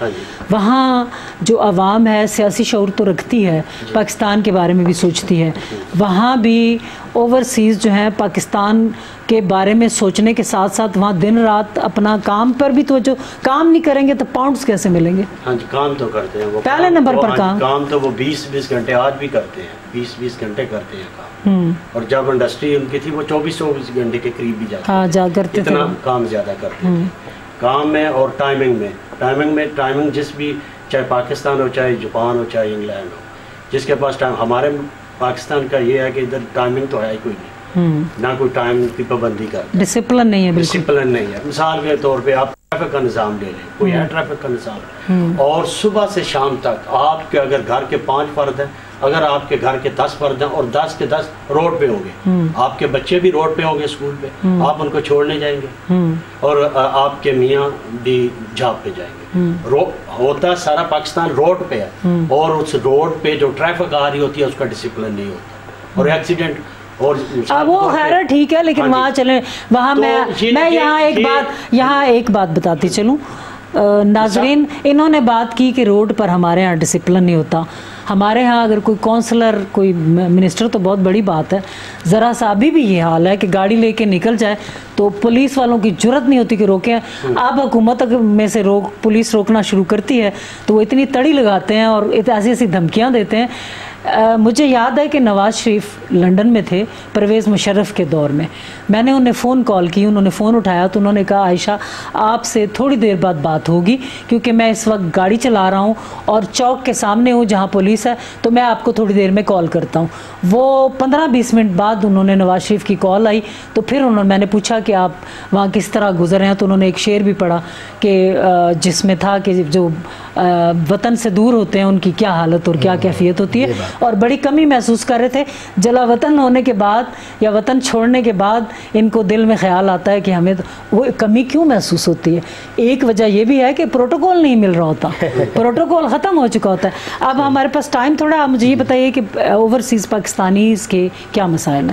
वहाँ जो अवाम है सियासी शऊर तो रखती है, पाकिस्तान के बारे में भी सोचती है, वहाँ भी ओवरसीज़ जो हैं पाकिस्तान के बारे में सोचने के साथ साथ वहाँ दिन रात अपना काम पर भी, तो जो काम नहीं करेंगे तो पाउंड्स कैसे मिलेंगे? हाँ जी, काम तो करते हैं वो, पहले नंबर पर काम काम तो वो बीस बीस घंटे आज भी करते हैं, बीस बीस घंटे करते हैं काम। और जब इंडस्ट्री उनकी थी वो चौबीस चौबीस घंटे के करीब भी जाते, हाँ, जा करते इतना काम ज़्यादा करते थे काम में। और टाइमिंग में टाइमिंग में टाइमिंग जिस भी, चाहे पाकिस्तान हो, चाहे जापान हो, चाहे इंग्लैंड हो, जिसके पास टाइम, हमारे पाकिस्तान का ये है कि इधर टाइमिंग तो है ही कोई नहीं, ना कोई टाइम की पाबंदी कर, डिसिप्लिन नहीं है, डिसिप्लिन नहीं है। मिसाल के तौर पे आप ट्रैफिक का निज़ाम ले लें, कोई है ट्रैफिक का निज़ाम, और सुबह से शाम तक आपके अगर घर के पाँच फर्द हैं, अगर आपके घर के दस फर्द हैं और दस के दस रोड पे होंगे, आपके बच्चे भी रोड पे होंगे स्कूल पे, आप उनको छोड़ने जाएंगे और आपके मियाँ भी जॉब पे जाएंगे। रो होता सारा पाकिस्तान रोड पे है, और उस रोड पे जो ट्रैफिक आ रही होती है उसका डिसिप्लिन नहीं होता, और एक्सीडेंट और अब वो खैर ठीक है, लेकिन वहाँ चले, वहाँ तो मैं मैं यहाँ एक बात यहाँ एक बात बताती चलूँ नाजरीन, इन्होंने बात की कि रोड पर हमारे यहाँ डिसिप्लिन नहीं होता। हमारे यहाँ अगर कोई काउंसलर, कोई मिनिस्टर तो बहुत बड़ी बात है, ज़रा सा अभी भी ये हाल है कि गाड़ी लेके निकल जाए तो पुलिस वालों की जुर्रत नहीं होती कि रोकें। अब हुकूमत में से रोक पुलिस रोकना शुरू करती है तो वो इतनी तड़ी लगाते हैं और ऐसी ऐसी धमकियाँ देते हैं। Uh, मुझे याद है कि नवाज़ शरीफ लंदन में थे परवेज़ मुशर्रफ के दौर में, मैंने उन्हें फ़ोन कॉल की, उन्होंने फ़ोन उठाया तो उन्होंने कहा आयशा आपसे थोड़ी देर बाद बात होगी क्योंकि मैं इस वक्त गाड़ी चला रहा हूँ और चौक के सामने हूँ जहाँ पुलिस है, तो मैं आपको थोड़ी देर में कॉल करता हूँ। वो पंद्रह बीस मिनट बाद उन्होंने नवाज़ शरीफ की कॉल आई तो फिर उन्होंने, मैंने पूछा कि आप वहाँ किस तरह गुजर रहे हैं, तो उन्होंने एक शेर भी पढ़ा कि जिसमें था कि जो वतन से दूर होते हैं उनकी क्या हालत और क्या कैफियत होती है, और बड़ी कमी महसूस कर रहे थे। जला वतन होने के बाद या वतन छोड़ने के बाद इनको दिल में ख्याल आता है कि हमें तो वो कमी क्यों महसूस होती है। एक वजह यह भी है कि प्रोटोकॉल नहीं मिल रहा होता, प्रोटोकॉल ख़त्म हो चुका होता है। अब हमारे पास टाइम थोड़ा, आप मुझे ये बताइए कि ओवरसीज़ पाकिस्तानीज़ के क्या मसाइल हैं?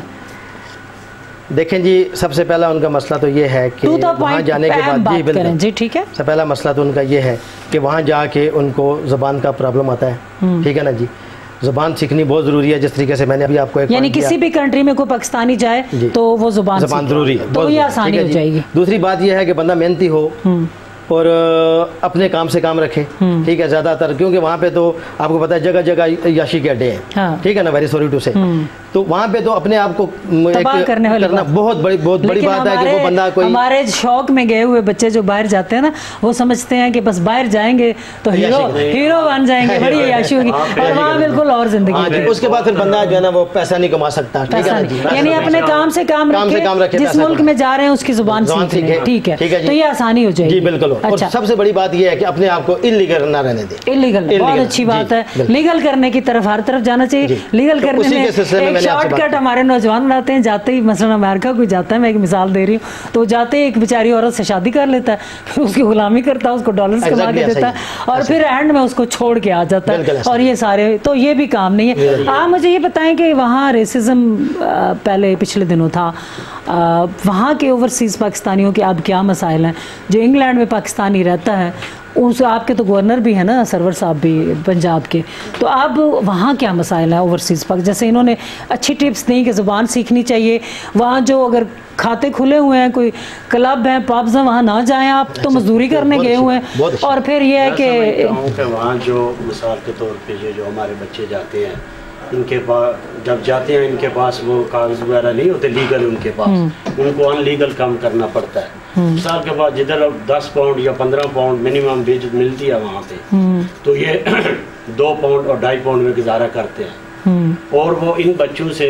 देखें जी, सबसे पहला उनका मसला तो ये है कि वहाँ जाने के बाद, जी बिल्कुल जी ठीक है, सबसे पहला मसला तो उनका ये है कि वहाँ जाके उनको ज़बान का प्रॉब्लम आता है, ठीक है ना जी। ज़बान सीखनी बहुत ज़रूरी है, जिस तरीके से मैंने अभी आपको एक, यानी किसी भी कंट्री में कोई पाकिस्तानी जाए तो वो ज़बान ज़बान ज़रूरी है, तो ये आसानी हो जाएगी। दूसरी बात यह है कि बंदा मेहनती हो और अपने काम से काम रखे, ठीक है, ज़्यादातर, क्योंकि वहाँ पे तो आपको पता है जगह जगह याशी के अड्डे हैं, हाँ। ठीक है ना, वेरी सॉरी टू से, तो वहाँ पे तो अपने आप को एक करने करना बहुत बड़ी बहुत बड़ी बात है कि वो बंदा कोई, हमारे शौक में गए हुए बच्चे जो बाहर जाते हैं ना, वो समझते हैं कि बस बाहर जाएंगे तो हीरो हीरो बन जाएंगे, बड़ी याशी होगी, और वहाँ बिल्कुल और जिंदगी। उसके बाद फिर बंदा जो है ना वो पैसा नहीं कमा सकता, ठीक है, यानी अपने काम से काम रखे, जिस मुल्क में जा रहे हैं उसकी जुबान सीखे, ठीक है, तो ये आसानी हो जाएगी। बिल्कुल। और सबसे बड़ी बात यह है कि अपने आप को इलीगल ना रहने दें। इलीगल बहुत अच्छी बात है, लीगल करने की तरफ हर तरफ जाना चाहिए। लीगल करने में एक शॉर्टकट हमारे नौजवान बनाते हैं, जाते ही मसलन अमेरिका कोई जाता है, मैं एक मिसाल दे रही हूँ, तो जाते ही एक बेचारी औरत से शादी कर लेता है, फिर उसकी गुलामी करता है, उसको डॉलर्स कमा के देता है और फिर एंड में उसको छोड़ के आ जाता है, और ये सारे, तो ये भी काम नहीं है। आप मुझे ये बताएं कि वहाँ रेसिज्म पहले पिछले दिनों था, वहाँ के ओवरसीज़ पाकिस्तानियों के अब क्या मसाइल हैं? जो इंग्लैंड में पाकिस्तानी रहता है, उस आपके तो गवर्नर भी है ना सरवर साहब भी पंजाब के, तो अब वहाँ क्या मसाइल है ओवरसीज़ पाक? जैसे इन्होंने अच्छी टिप्स दी कि ज़ुबान सीखनी चाहिए, वहाँ जो अगर खाते खुले हुए हैं, कोई क्लब हैं, पब्स हैं, वहाँ ना जाएं आप, तो मजदूरी करने गए हुए हैं। और फिर ये है कि वहाँ जो मिसाल के तौर पे जो जो हमारे बच्चे जाते हैं, इनके पास जब जाते हैं इनके पास वो कागज वगैरह नहीं होते लीगल, उनके पास उनको अनलीगल काम करना पड़ता है। मिसाल के बाद जिधर दस पाउंड या पंद्रह पाउंड मिनिमम वेज मिलती है वहाँ पे, तो ये दो पाउंड और ढाई पाउंड में गुजारा करते हैं। और वो इन बच्चों से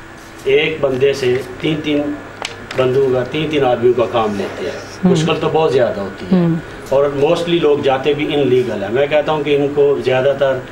एक बंदे से तीन तीन बंदों का तीन तीन आदमियों का काम लेते हैं। मुश्किल तो बहुत ज़्यादा होती है और मोस्टली लोग जाते भी इनलीगल है। मैं कहता हूँ कि इनको ज़्यादातर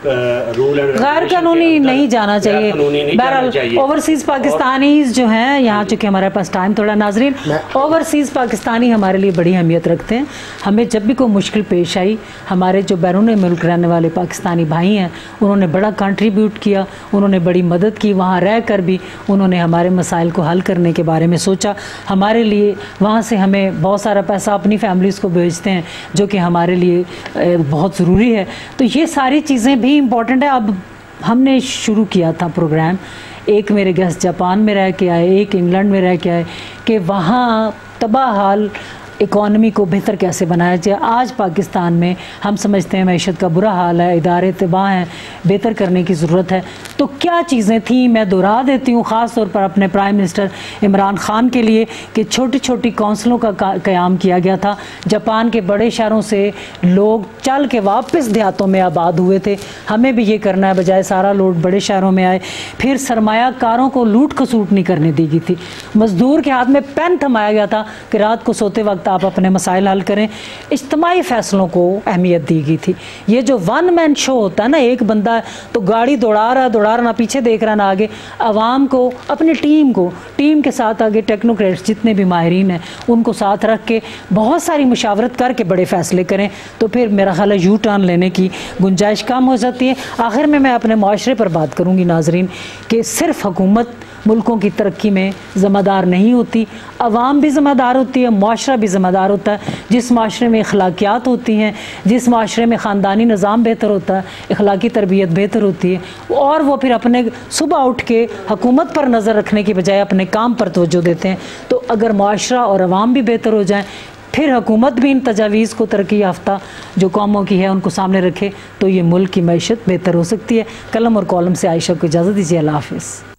रूल एंड गैर कानूनी नहीं जाना चाहिए। बहरहाल ओवरसीज़ पाकिस्तानीज़ जो हैं यहाँ, चूँकि हमारे पास टाइम थोड़ा नाजरीन, ओवरसीज़ पाकिस्तानी हमारे लिए बड़ी अहमियत रखते हैं। हमें जब भी कोई मुश्किल पेश आई, हमारे जो बैरून मुल्क रहने वाले पाकिस्तानी भाई हैं उन्होंने बड़ा कंट्रीब्यूट किया, उन्होंने बड़ी मदद की। वहाँ रह कर भी उन्होंने हमारे मसाइल को हल करने के बारे में सोचा। हमारे लिए वहाँ से हमें बहुत सारा पैसा अपनी फैमिलीज़ को भेजते हैं जो कि हमारे लिए बहुत ज़रूरी है। तो ये सारी चीज़ें भी इम्पॉर्टेंट है। अब हमने शुरू किया था प्रोग्राम, एक मेरे गेस्ट जापान में रह के आए, एक इंग्लैंड में रह के आए, कि वहाँ तबाह हाल इकॉनमी को बेहतर कैसे बनाया जाए। आज पाकिस्तान में हम समझते हैं मैशत का बुरा हाल है, इदारे तबाह हैं, बेहतर करने की ज़रूरत है। तो क्या चीज़ें थी मैं दोहरा देती हूँ, ख़ास तौर पर अपने प्राइम मिनिस्टर इमरान ख़ान के लिए, कि छोटी छोटी कौंसलों का क़याम किया गया था। जापान के बड़े शहरों से लोग चल के वापस देहातों में आबाद हुए थे, हमें भी ये करना है, बजाय सारा लोग बड़े शहरों में आए। फिर सरमायाकारों को लूट खसूट नहीं करने दी गई थी, मज़दूर के हाथ में पेन थमाया गया था कि रात को सोते वक्त आप अपने मसाइल हल करें। इज्तिमाई फ़ैसलों को अहमियत दी गई थी। ये जो वन मैन शो होता है ना, एक बंदा तो गाड़ी दौड़ा रहा दौड़ा रहा ना पीछे देख रहा ना आगे, आवाम को, अपनी टीम को, टीम के साथ आगे टेक्नोक्रेट्स जितने भी माहिरीन हैं उनको साथ रख के बहुत सारी मुशावरत करके बड़े फ़ैसले करें, तो फिर मेरा ख्याल है यू टर्न लेने की गुंजाइश कम हो जाती है। आखिर में मैं अपने माशरे पर बात करूँगी नाजरीन, कि सिर्फ़ हुकूमत मुल्कों की तरक्की में ज़िम्मेदार नहीं होती, अवाम भी ज़िम्मेदार होती है, माशरा भी ज़िम्मेदार होता है। जिस माशरे में अखलाकियात होती हैं, जिस माशरे में ख़ानदानी निज़ाम बेहतर होता है, अखलाकी तरबियत बेहतर होती है, और वो फिर अपने सुबह उठ के हुकूमत पर नज़र रखने की बजाय अपने काम पर तवज्जो देते हैं। तो अगर माशरा और अवाम भी बेहतर हो जाएँ, फिर हुकूमत भी इन तजावीज़ को तरक्की याफ्ता जो कौमों की है उनको सामने रखे, तो ये मुल्क की मैशत बेहतर हो सकती है। कलम और कॉलम से आयशा को इजाज़त दीजिए। अल्लाह हाफ़िज़।